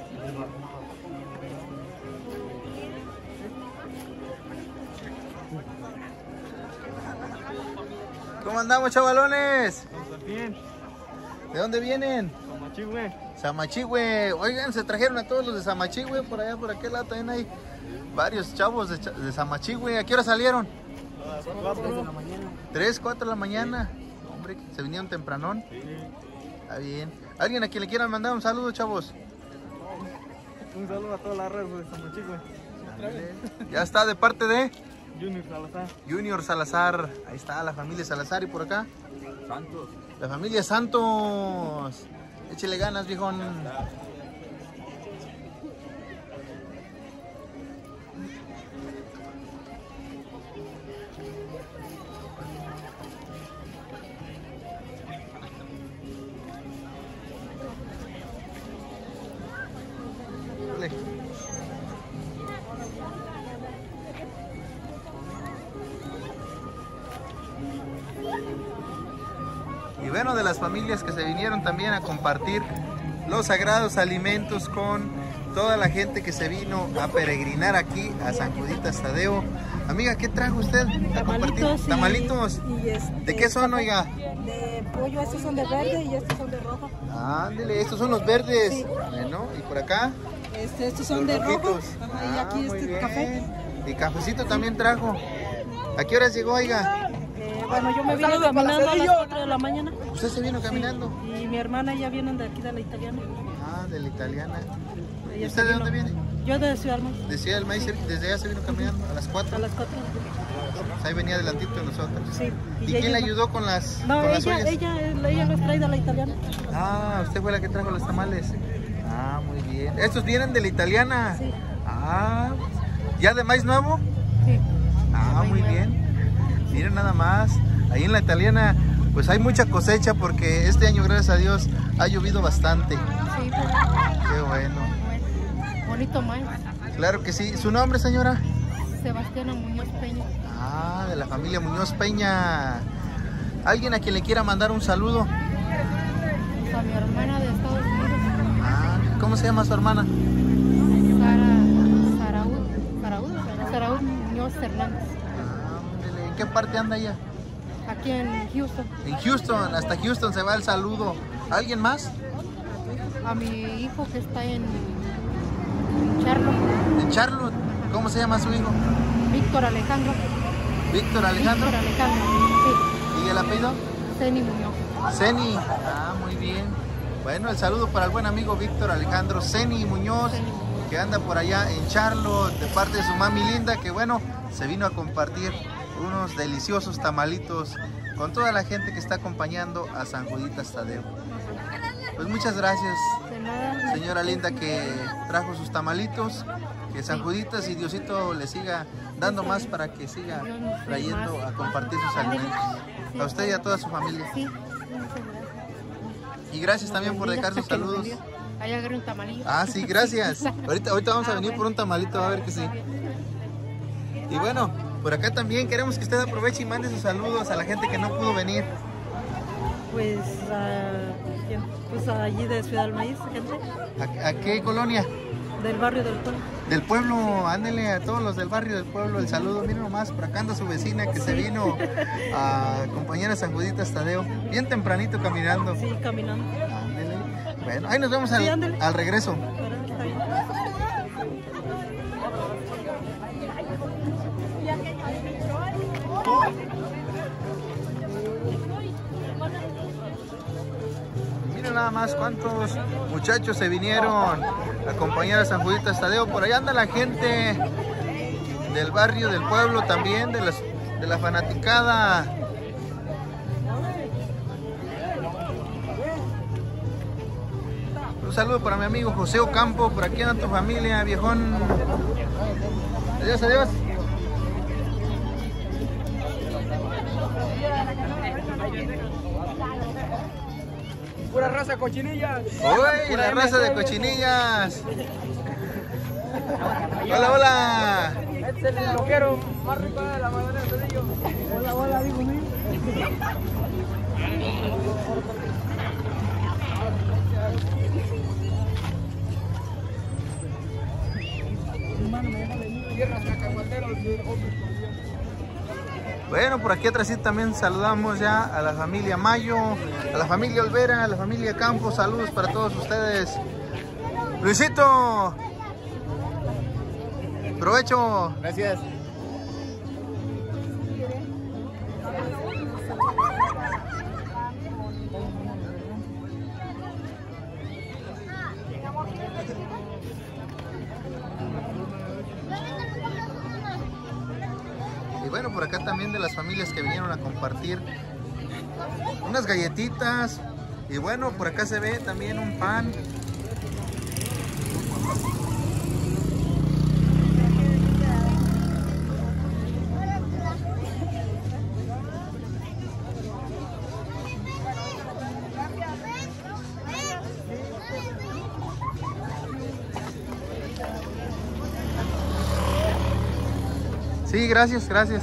¿Cómo andamos, chavalones? Bien. ¿De dónde vienen? Samachihue. Samachihue. Oigan, se trajeron a todos los de Samachihue. Por allá, por aquel lado también hay varios chavos de Samachihue. ¿A qué hora salieron? A las 4 de la mañana. 3, 4 de la mañana. Hombre, se vinieron tempranón. Sí. Está bien. ¿Alguien a quien le quieran mandar un saludo, chavos? Un saludo a toda la red de Samachihue. Ya está, de parte de Junior Salazar. Junior Salazar. Ahí está la familia Salazar. ¿Y por acá? Santos. La familia Santos. Échele ganas, viejón. Dale. Y bueno, de las familias que se vinieron también a compartir los sagrados alimentos con toda la gente que se vino a peregrinar aquí a San Juditas Tadeo. Amiga, ¿qué trajo usted a compartir? Tamalitos. ¿De qué son, oiga? De pollo, estos son de verde y estos son de rojo. Ándele, estos son los verdes. Sí. Bueno, ¿y por acá? Estos son de rojo. Ajá, y aquí muy bien. café. Y cafecito también trajo. ¿A qué horas llegó, oiga? Bueno, yo me vine caminando a las 4 de la mañana. ¿Usted se vino caminando? Sí, y mi hermana ya vienen de aquí de la italiana. Ah, de la italiana. ¿Y Ella usted se de vino. dónde viene? Yo de Ciudad del Maíz. De Ciudad del Maíz, desde allá se vino caminando a las 4. A las 4. Ahí venía adelantito de nosotros. Sí. ¿Y quién le ayudó con las No, con las ollas? ella los trae de la italiana. Ah, usted fue la que trajo los tamales. Ah, muy bien. ¿Estos vienen de la italiana? Sí. Ah, ¿ya de maíz nuevo? Sí. Ah, muy bien. Miren nada más. Ahí en la italiana, pues hay mucha cosecha porque este año, gracias a Dios, ha llovido bastante. Sí, pues. Qué bueno. Bonito maíz. Claro que sí. ¿Su nombre, señora? Sebastiana Muñoz Peña. Ah, de la familia Muñoz Peña. ¿Alguien a quien le quiera mandar un saludo? A mi hermana de Estados Unidos. Ah, ¿cómo se llama su hermana? Saraúd Muñoz Hernández. Ah, ¿en qué parte anda ella? Aquí en Houston. En Houston, hasta Houston se va el saludo. ¿Alguien más? A mi hijo que está en Charlotte. En Charlotte. ¿Cómo se llama su hijo? Víctor Alejandro. ¿Víctor Alejandro? Víctor Alejandro, sí. ¿Y el apellido? Ceni Muñoz. Ceni. Ah, muy bien. Bueno, el saludo para el buen amigo Víctor Alejandro Ceni Muñoz, que anda por allá en Charlotte, de parte de su mami linda, que bueno, se vino a compartir unos deliciosos tamalitos con toda la gente que está acompañando a San Juditas Tadeo. Pues muchas gracias, señora linda, que trajo sus tamalitos, que San Juditas y Diosito le siga dando más para que siga trayendo a compartir sus alimentos. A usted y a toda su familia. Y gracias también por dejar sus saludos. Ahí agarré un tamalillo. Ah, sí, gracias. Ahorita vamos a venir por un tamalito, a ver que sí. Y bueno, por acá también queremos que usted aproveche y mande sus saludos a la gente que no pudo venir. Pues, allí de Ciudad del Maíz, gente. ¿A qué colonia? Del barrio del pueblo. Del pueblo, ándele a todos los del barrio del pueblo el saludo. Miren nomás, por acá anda su vecina que se vino a acompañar a San Juditas Tadeo, bien tempranito caminando. Sí, caminando. Ándele. Bueno, ahí nos vemos al regreso. Miren Miren nada más cuántos muchachos se vinieron a acompañar a San Juditas Tadeo. Por ahí anda la gente del barrio, del pueblo también, de la fanaticada. Un saludo para mi amigo José Ocampo. Por aquí anda tu familia, viejón. Adiós, adiós. Pura raza cochinillas. Uy, la raza de cochinillas. Hola, hola. Este es el loquero más rico de la madera de Cedillo. Hola, hola, amigo mío. Bueno, por aquí atrás también saludamos ya a la familia Mayo, a la familia Olvera, a la familia Campos. Saludos para todos ustedes. Luisito, provecho. Gracias. Y bueno, por acá también de las familias que vinieron a compartir unas galletitas. Y bueno, por acá se ve también un pan. Sí, gracias, gracias.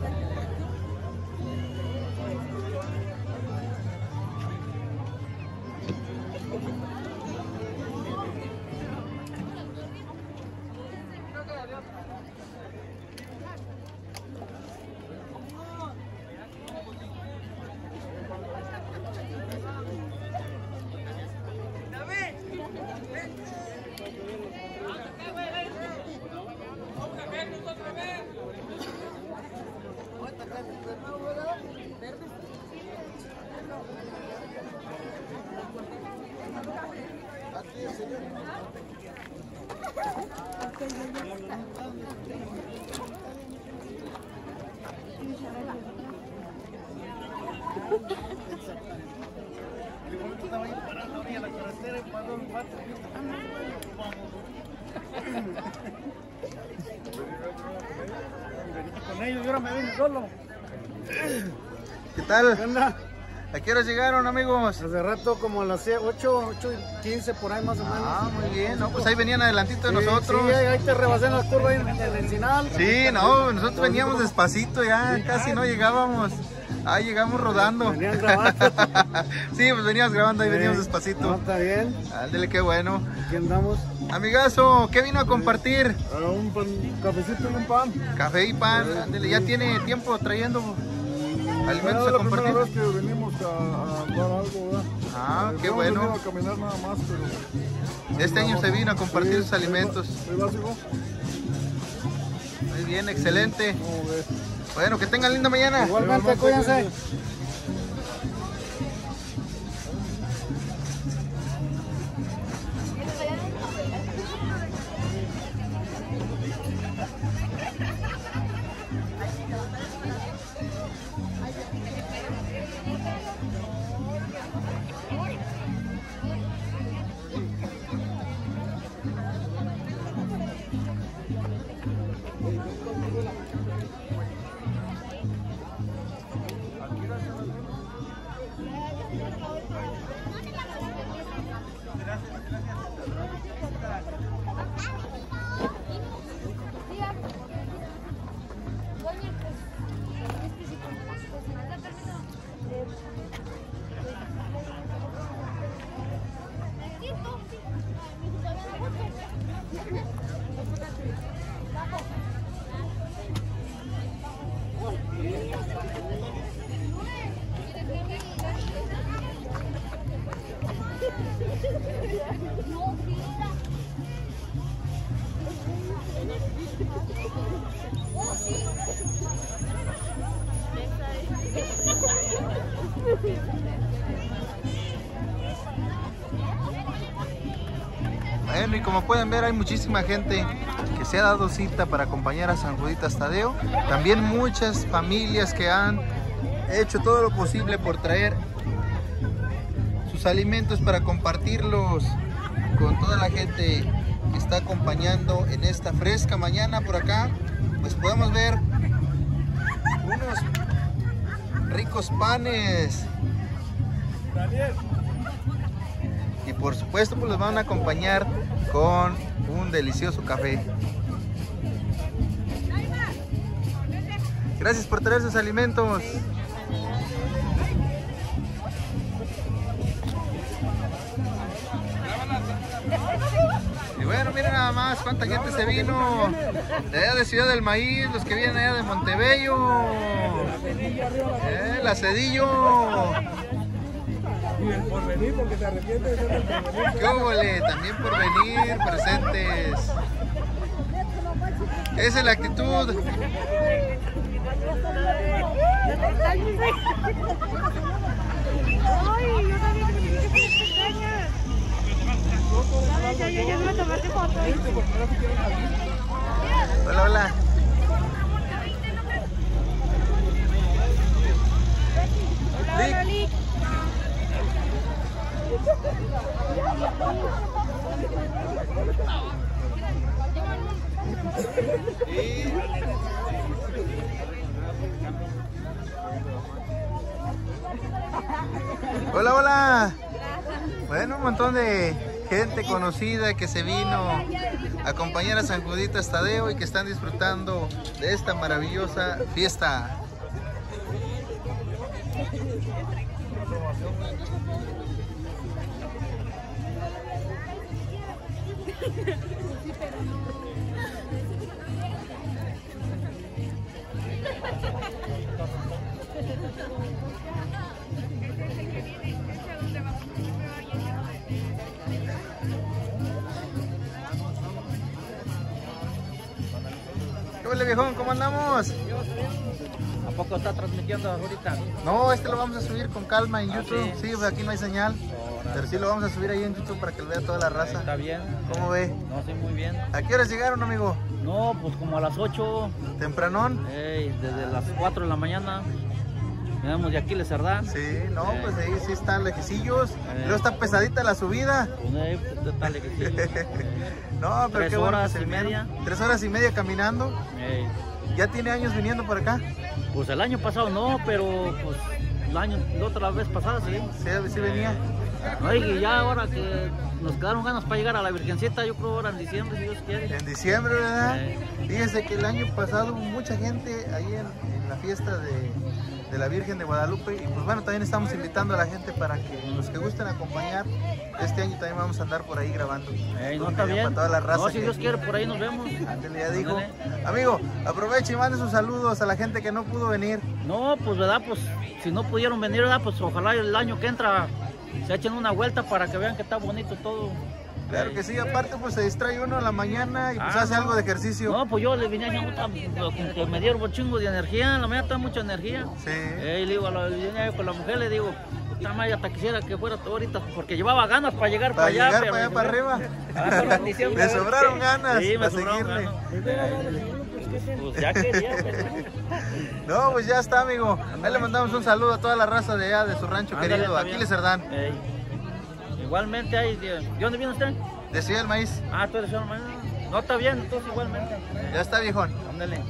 Con ellos, yo ahora me vine solo. ¿Qué tal? ¿Qué onda? ¿A qué hora llegaron, amigos? Hace rato como a las 8:15 por ahí más o menos. Ah, muy bien. No, pues ahí venían adelantito de nosotros. Sí, ahí te rebasé en las curvas en el Encinal. Sí, no, nosotros veníamos despacito ya, casi no llegábamos. Ahí llegamos rodando. Venían grabando. Sí, pues veníamos grabando, ahí veníamos despacito. No, está bien. Ándale, qué bueno. Aquí andamos. Amigazo, ¿qué vino a compartir? Un cafecito y un pan. Café y pan, ándale, ya tiene tiempo trayendo alimentos a compartir. Es la primera vez que venimos a dar algo, ¿verdad? Ah, qué bueno. No a caminar nada más, pero... Este año se vino a compartir sus alimentos. ¿Muy básico? Muy bien, excelente. Bueno, que tengan linda mañana. Igualmente, cuídense. Bueno, y como pueden ver, hay muchísima gente que se ha dado cita para acompañar a San Juditas Tadeo. También muchas familias que han hecho todo lo posible por traer sus alimentos para compartirlos con toda la gente que está acompañando en esta fresca mañana. Por acá pues podemos ver unos ricos panes y por supuesto pues los van a acompañar con un delicioso café. Gracias por traer sus alimentos. Y bueno, miren nada más cuánta gente se vino de allá de Ciudad del Maíz, los que vienen allá de Montebello, la Cedillo. Y el porvenir, porque te arrepientes de ser el porvenir. ¡Qué óvole! También por venir, presentes. Esa es la actitud. Hola, hola. Lick. Hola, hola. Bueno, un montón de gente conocida que se vino a acompañar a San Juditas Tadeo y que están disfrutando de esta maravillosa fiesta. Hola viejón, ¿cómo andamos? ¿A poco está transmitiendo ahorita? No, este lo vamos a subir con calma en YouTube. Sí, pues aquí no hay señal. Pero sí lo vamos a subir ahí en YouTube para que lo vea toda la raza. Está bien. ¿Cómo ve? No, sí, muy bien. ¿A qué horas llegaron, amigo? No, pues como a las 8. ¿Tempranón? Desde las 4 de la mañana. Venimos de aquí de Cerdán. Sí, no, pues ahí sí están lejecillos. Luego está pesadita la subida. Pues está lejecillo. No, pero 3 qué bueno horas que se y media. 3 horas y media caminando. ¿Ya tiene años viniendo por acá? Pues el año pasado no, pero pues la otra vez pasada sí. Sí venía. No, y ya ahora que nos quedaron ganas para llegar a la Virgencita, yo creo ahora en diciembre, si Dios quiere. En diciembre, ¿verdad? Fíjense que el año pasado hubo mucha gente ahí en la fiesta de la Virgen de Guadalupe. Y pues bueno, también estamos invitando a la gente para que los que gusten acompañar, este año también vamos a andar por ahí grabando. No, está bien. Para toda la raza. No, si Dios quiere, por ahí nos vemos. Ándale, ya dijo. Amigo, aproveche y mande sus saludos a la gente que no pudo venir. No, pues verdad, pues si no pudieron venir, verdad, pues ojalá el año que entra se echen una vuelta para que vean que está bonito todo. Claro que sí, aparte pues se distrae uno en la mañana y pues hace algo de ejercicio. No, pues yo le vine a que me dieron un chingo de energía, en la mañana está mucha energía. Sí. Y le digo con la mujer, le digo, puta madre, hasta quisiera que fuera todo ahorita, porque llevaba ganas para llegar para allá. Para llegar para allá, para arriba. Me sobraron ganas sí, para seguirle. Pues ya quería, No, pues ya está, amigo. Ahí le mandamos un saludo a toda la raza de allá, de su rancho querido, Aquiles Cerdán. Igualmente hay, ¿de dónde viene usted? De Ciudad del Maíz. Ah, tú eres Ciudad del Maíz. No, está bien, entonces igualmente. Ya está, viejón. Ándale.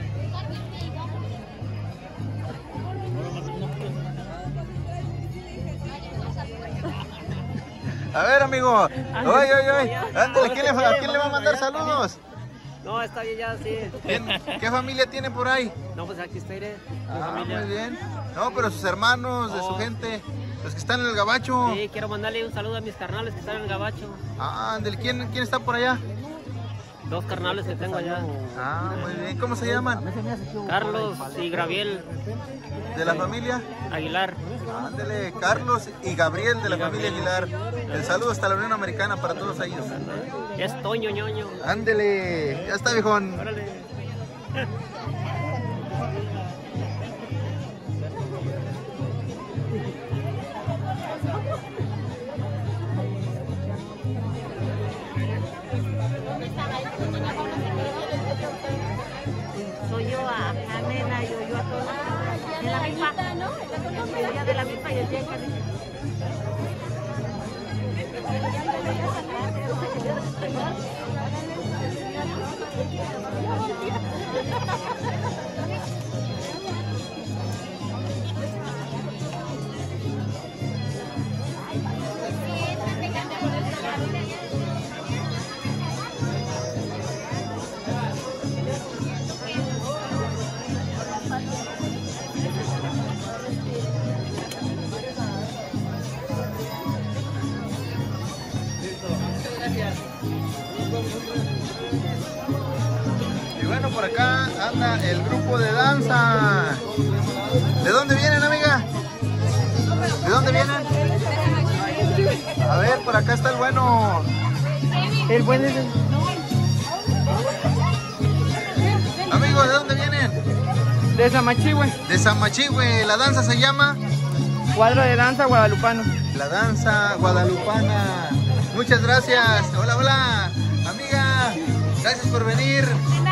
A ver, amigo. Oye. Ándale, ¿a quién le va a mandar saludos? No, está bien, ya sí. ¿Qué familia tiene por ahí? No, pues aquí está Irene. Muy bien. No, pero sus hermanos, de su gente, los que están en el gabacho. Sí, quiero mandarle un saludo a mis carnales que están en el gabacho. Ah, ¿quién está por allá? 2 carnales que tengo allá. Ah, muy bien. ¿Cómo se llaman? Carlos y Gabriel. ¿De la familia? Aguilar. Ándele, Carlos y Gabriel de la familia Aguilar. El saludo hasta la Unión Americana para todos ellos. Es Toño Ñoño. Ándele, ya está, viejón. Órale. la rifa, ¿no? El día de la rifa y el día que Y bueno, por acá anda el grupo de danza. ¿De dónde vienen, amiga? ¿De dónde vienen? A ver, por acá está el bueno. El bueno es el... Amigos, ¿de dónde vienen? De Samachihue. De Samachihue. ¿La danza se llama? Cuadro de danza guadalupano. La danza guadalupana. Muchas gracias. Hola, hola. Amiga, gracias por venir.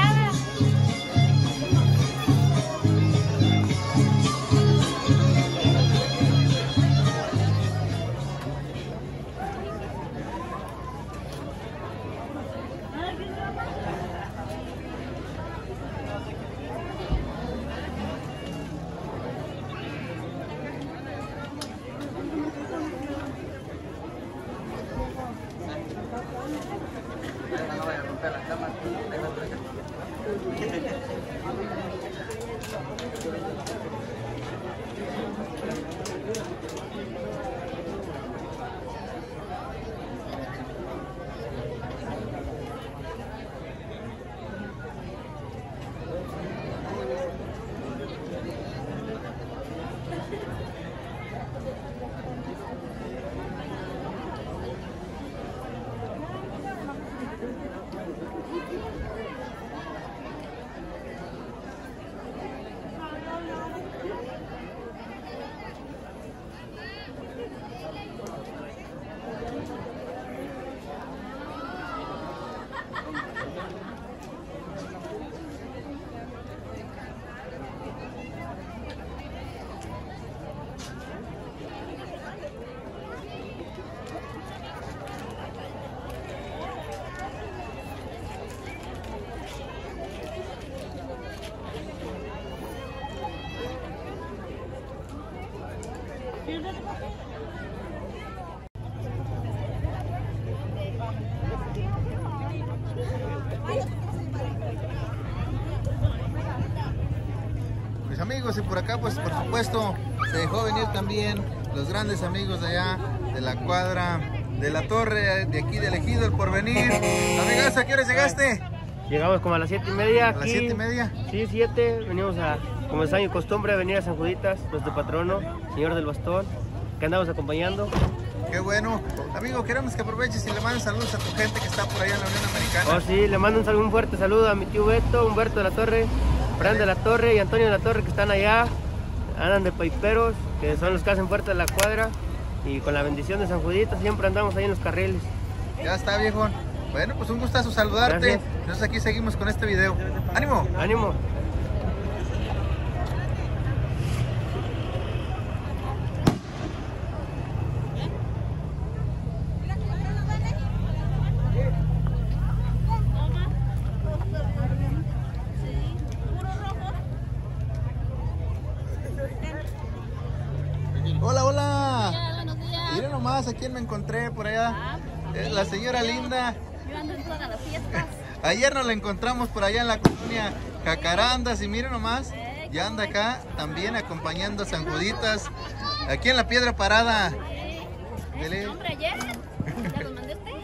Mis amigos, y por acá pues por supuesto se dejó venir también los grandes amigos de allá de la cuadra de la torre, de aquí del Ejido El Porvenir. Amigas, ¿a qué hora llegaste? Llegamos como a las 7:30 ¿A las 7:30? Sí, 7. Venimos a, como es año y costumbre, a venir a San Juditas, nuestro patrono, Señor del Bastón, que andamos acompañando. Qué bueno. Amigo, queremos que aproveches y le mandes saludos a tu gente que está por allá en la Unión Americana. Oh, sí, le mando un fuerte saludo a mi tío Beto, Humberto de la Torre, Fran de la Torre y Antonio de la Torre, que están allá, andan de paiperos, que son los que hacen fuerte la cuadra, y con la bendición de San Juditas siempre andamos ahí en los carriles. Ya está, viejo. Bueno, pues un gustazo saludarte. Gracias. Entonces aquí seguimos con este video. ¡Ánimo! ¡Ánimo! Hola, hola. Buenos días. Miren nomás a quién me encontré por allá. La señora linda. Yo ando en todas las fiestas. Ayer nos la encontramos por allá en la colonia Jacarandas y miren nomás, ya anda acá también acompañando a San Juditas, aquí en la Piedra Parada. Hombre, ayer. ¿Ya los mandé a usted?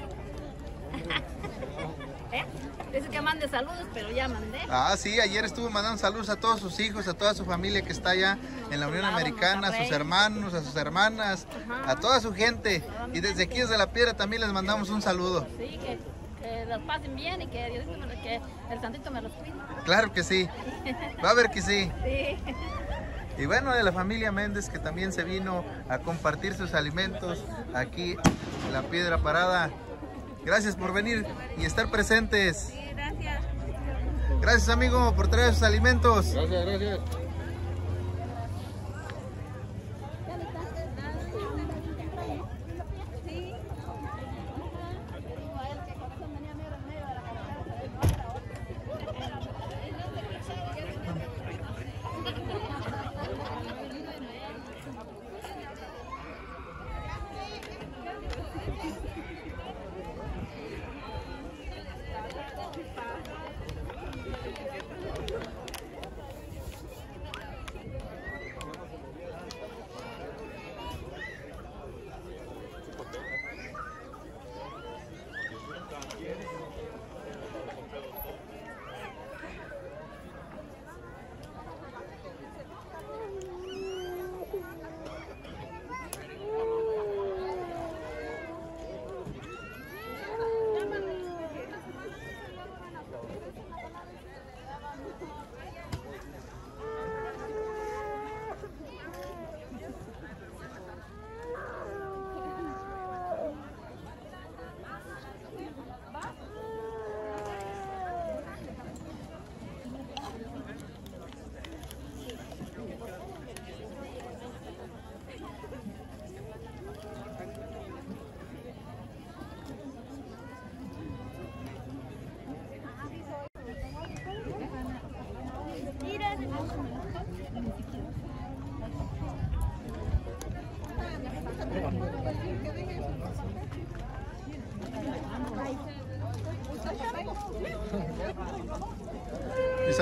Dice que mande saludos, pero ya mandé. Ah, sí, ayer estuvo mandando saludos a todos sus hijos, a toda su familia que está allá en la Unión Americana, a sus hermanos, a sus hermanas, a toda su gente. Y desde aquí, desde la Piedra, también les mandamos un saludo. Sí, que los pasen bien y que el Santito me los cuide. Claro que sí, va a ver que sí. Sí. Y bueno, de la familia Méndez, que también se vino a compartir sus alimentos aquí en la Piedra Parada. Gracias por venir y estar presentes. Sí, gracias. Gracias, amigo, por traer sus alimentos. Gracias, gracias.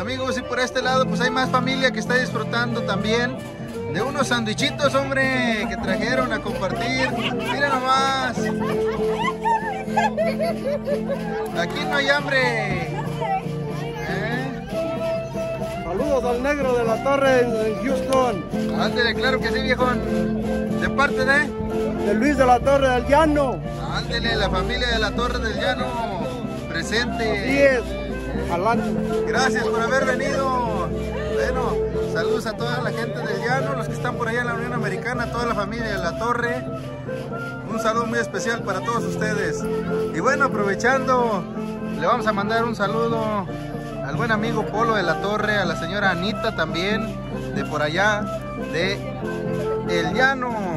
amigos, y por este lado pues hay más familia que está disfrutando también de unos sandwichitos, hombre, que trajeron a compartir. Mira nomás. Aquí no hay hambre. Saludos al negro de la torre en Houston. Ándele, claro que sí, viejón. ¿De parte de Luis de la Torre del Llano. Ándele, la familia de la Torre del Llano presente. Así es. Gracias por haber venido. Bueno, saludos a toda la gente del Llano, los que están por allá en la Unión Americana, toda la familia de la Torre. Un saludo muy especial para todos ustedes. Y bueno, aprovechando, le vamos a mandar un saludo al buen amigo Polo de la Torre, a la señora Anita también, de por allá, de El Llano.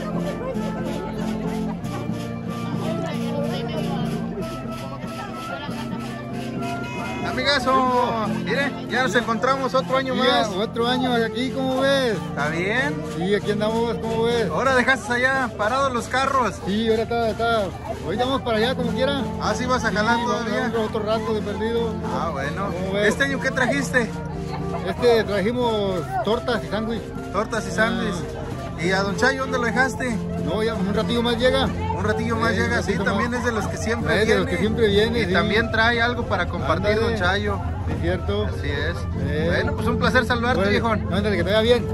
Amigazo, mire, ya nos encontramos otro año más. Otro año aquí, ¿cómo ves? ¿Está bien? Sí, aquí andamos, ¿cómo ves? Ahora dejaste allá parados los carros. Sí, ahora está. Hoy vamos para allá, como quiera. Ah, sí, vas a jalar todavía. Otro rato de perdido. Ah, bueno. ¿Este año qué trajiste? Trajimos tortas y sándwich. Tortas y sándwich. ¿Y a Don Chayo dónde lo dejaste? No, ya un ratillo más llega. Un ratillo más llega, sí, también es de los que siempre viene. Es de los que siempre viene, y sí, también trae algo para compartir. Ándale, Don Chayo. Es cierto. Así es. Bueno, pues un placer saludarte, bueno, viejón. Ándale, que te vaya bien.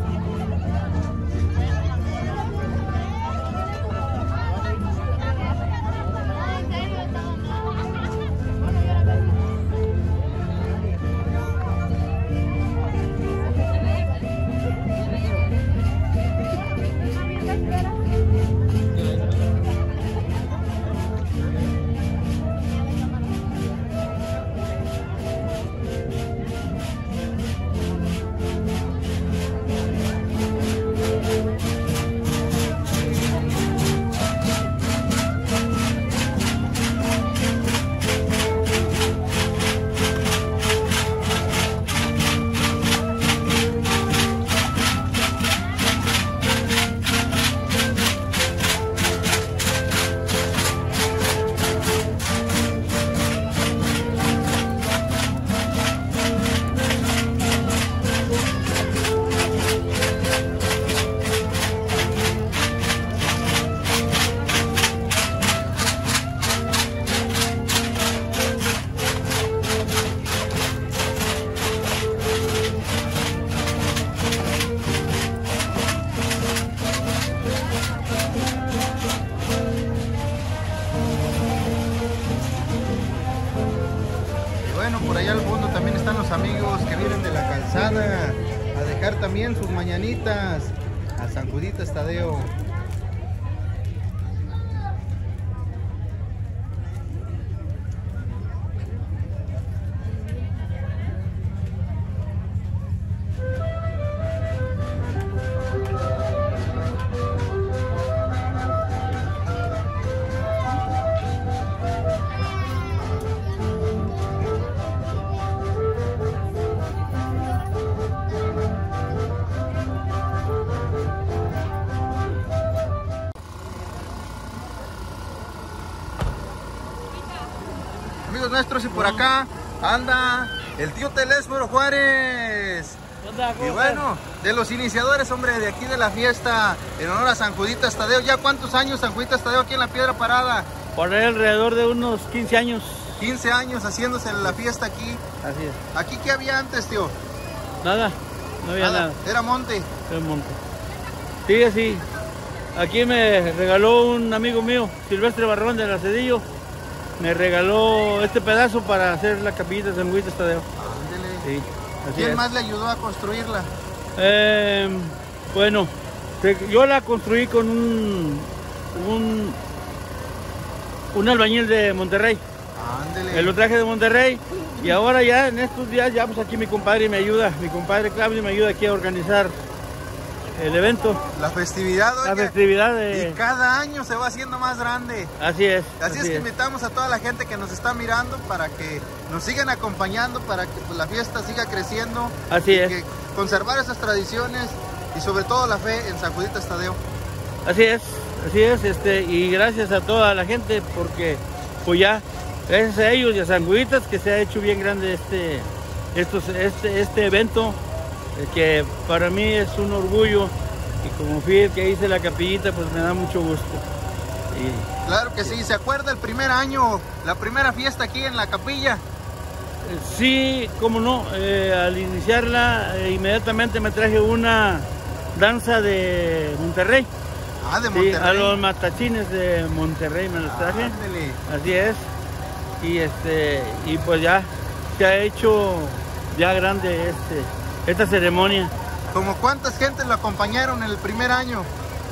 Por allá al fondo también están los amigos que vienen de la calzada a dejar también sus mañanitas a San Juditas Tadeo. Amigos nuestros, y por acá anda el tío Telésforo Juárez. Y bueno, de los iniciadores, hombre, de aquí de la fiesta en honor a San Juditas Tadeo. ¿Ya cuántos años San Juditas Tadeo aquí en la Piedra Parada? Por ahí alrededor de unos 15 años. 15 años haciéndose la fiesta aquí. Así es. ¿Aquí qué había antes, tío? Nada, no había nada. Era monte. Era monte. Sí, así. Aquí me regaló un amigo mío, Silvestre Barrón de la Cedillo. Me regaló este pedazo para hacer la capillita de San Juditas Tadeo. Ándele. Sí, ¿Quién más le ayudó a construirla? Bueno, yo la construí con un albañil de Monterrey. Ándele. Me lo traje de Monterrey y ahora ya en estos días ya pues aquí mi compadre me ayuda, mi compadre Claudio me ayuda aquí a organizar el evento. La festividad, oiga, la festividad de... Y cada año se va haciendo más grande. Así es. Así es que invitamos a toda la gente que nos está mirando para que nos sigan acompañando, para que pues, la fiesta siga creciendo. Así es. Que conservar esas tradiciones y sobre todo la fe en San Juditas Tadeo. Así es, y gracias a toda la gente porque pues ya, gracias a ellos y a San Juditas que se ha hecho bien grande este evento, que para mí es un orgullo, y como fui el que hice la capillita, pues me da mucho gusto. Claro que sí. ¿Se acuerda el primer año, la primera fiesta aquí en la capilla? Sí, cómo no. Al iniciarla, inmediatamente me traje una danza de Monterrey. Ah, de Monterrey. Sí, a los matachines de Monterrey me los traje. Así es. Y pues ya se ha hecho ya grande esta ceremonia. ¿Cómo cuántas gentes lo acompañaron en el primer año?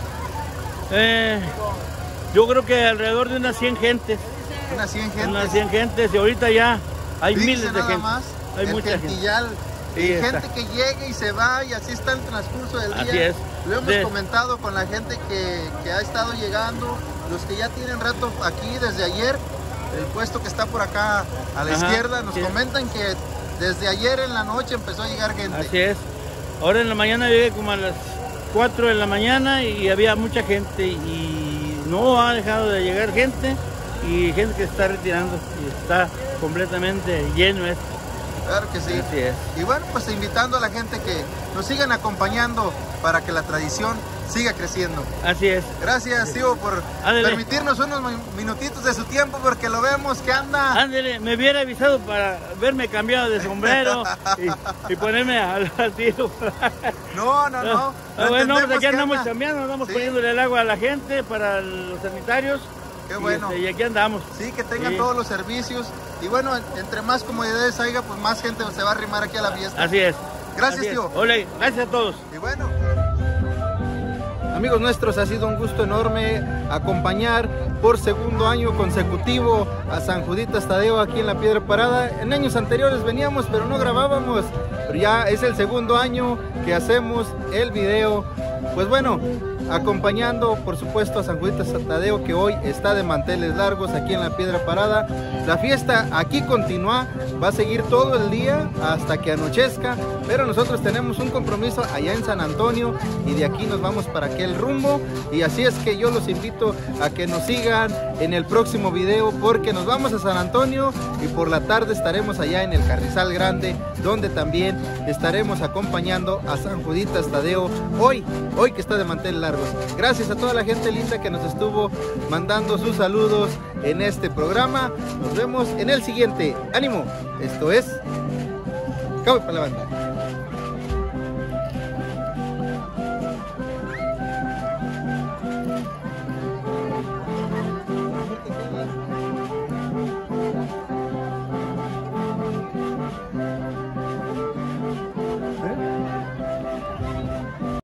Yo creo que alrededor de unas 100 gentes. Unas 100 gentes. Unas 100 gentes, y ahorita ya hay miles de gente. Más, hay mucha gente. Y gente que llega y se va, y así está el transcurso del día. Así es. Lo hemos comentado con la gente que ha estado llegando, los que ya tienen rato aquí desde ayer, el puesto que está por acá a la izquierda, nos comentan que desde ayer en la noche empezó a llegar gente. Así es. Ahora en la mañana llegué como a las 4 de la mañana y había mucha gente, y no ha dejado de llegar gente, y gente que está retirando, y está completamente lleno esto. Claro que sí. Así es. Y bueno, pues invitando a la gente que nos sigan acompañando para que la tradición siga creciendo. Así es. Gracias, tío, por permitirnos unos minutitos de su tiempo, porque lo vemos que anda. Ándele, me hubiera avisado para verme cambiado de sombrero y ponerme al tiro. No. Bueno, pues aquí andamos chambeando, andamos poniéndole el agua a la gente para los sanitarios. Qué bueno. Y aquí andamos. Sí, que tengan todos los servicios. Y bueno, entre más comodidades haya, pues más gente se va a arrimar aquí a la fiesta. Así es. Gracias, así tío. Es. Hola, gracias a todos. Y bueno, amigos nuestros, ha sido un gusto enorme acompañar por segundo año consecutivo a San Juditas Tadeo aquí en la Piedra Parada. En años anteriores veníamos, pero no grabábamos. Pero ya es el segundo año que hacemos el video. Pues bueno, acompañando por supuesto a San Juditas Tadeo, que hoy está de manteles largos aquí en la Piedra Parada. La fiesta aquí continúa, va a seguir todo el día hasta que anochezca, pero nosotros tenemos un compromiso allá en San Antonio y de aquí nos vamos para aquel rumbo. Y así es que yo los invito a que nos sigan en el próximo video, porque nos vamos a San Antonio y por la tarde estaremos allá en el Carrizal Grande, donde también estaremos acompañando a San Juditas Tadeo hoy que está de manteles largos. Gracias a toda la gente linda que nos estuvo mandando sus saludos en este programa. Nos vemos en el siguiente. ¡Ánimo! Esto es Cowboy para la Banda.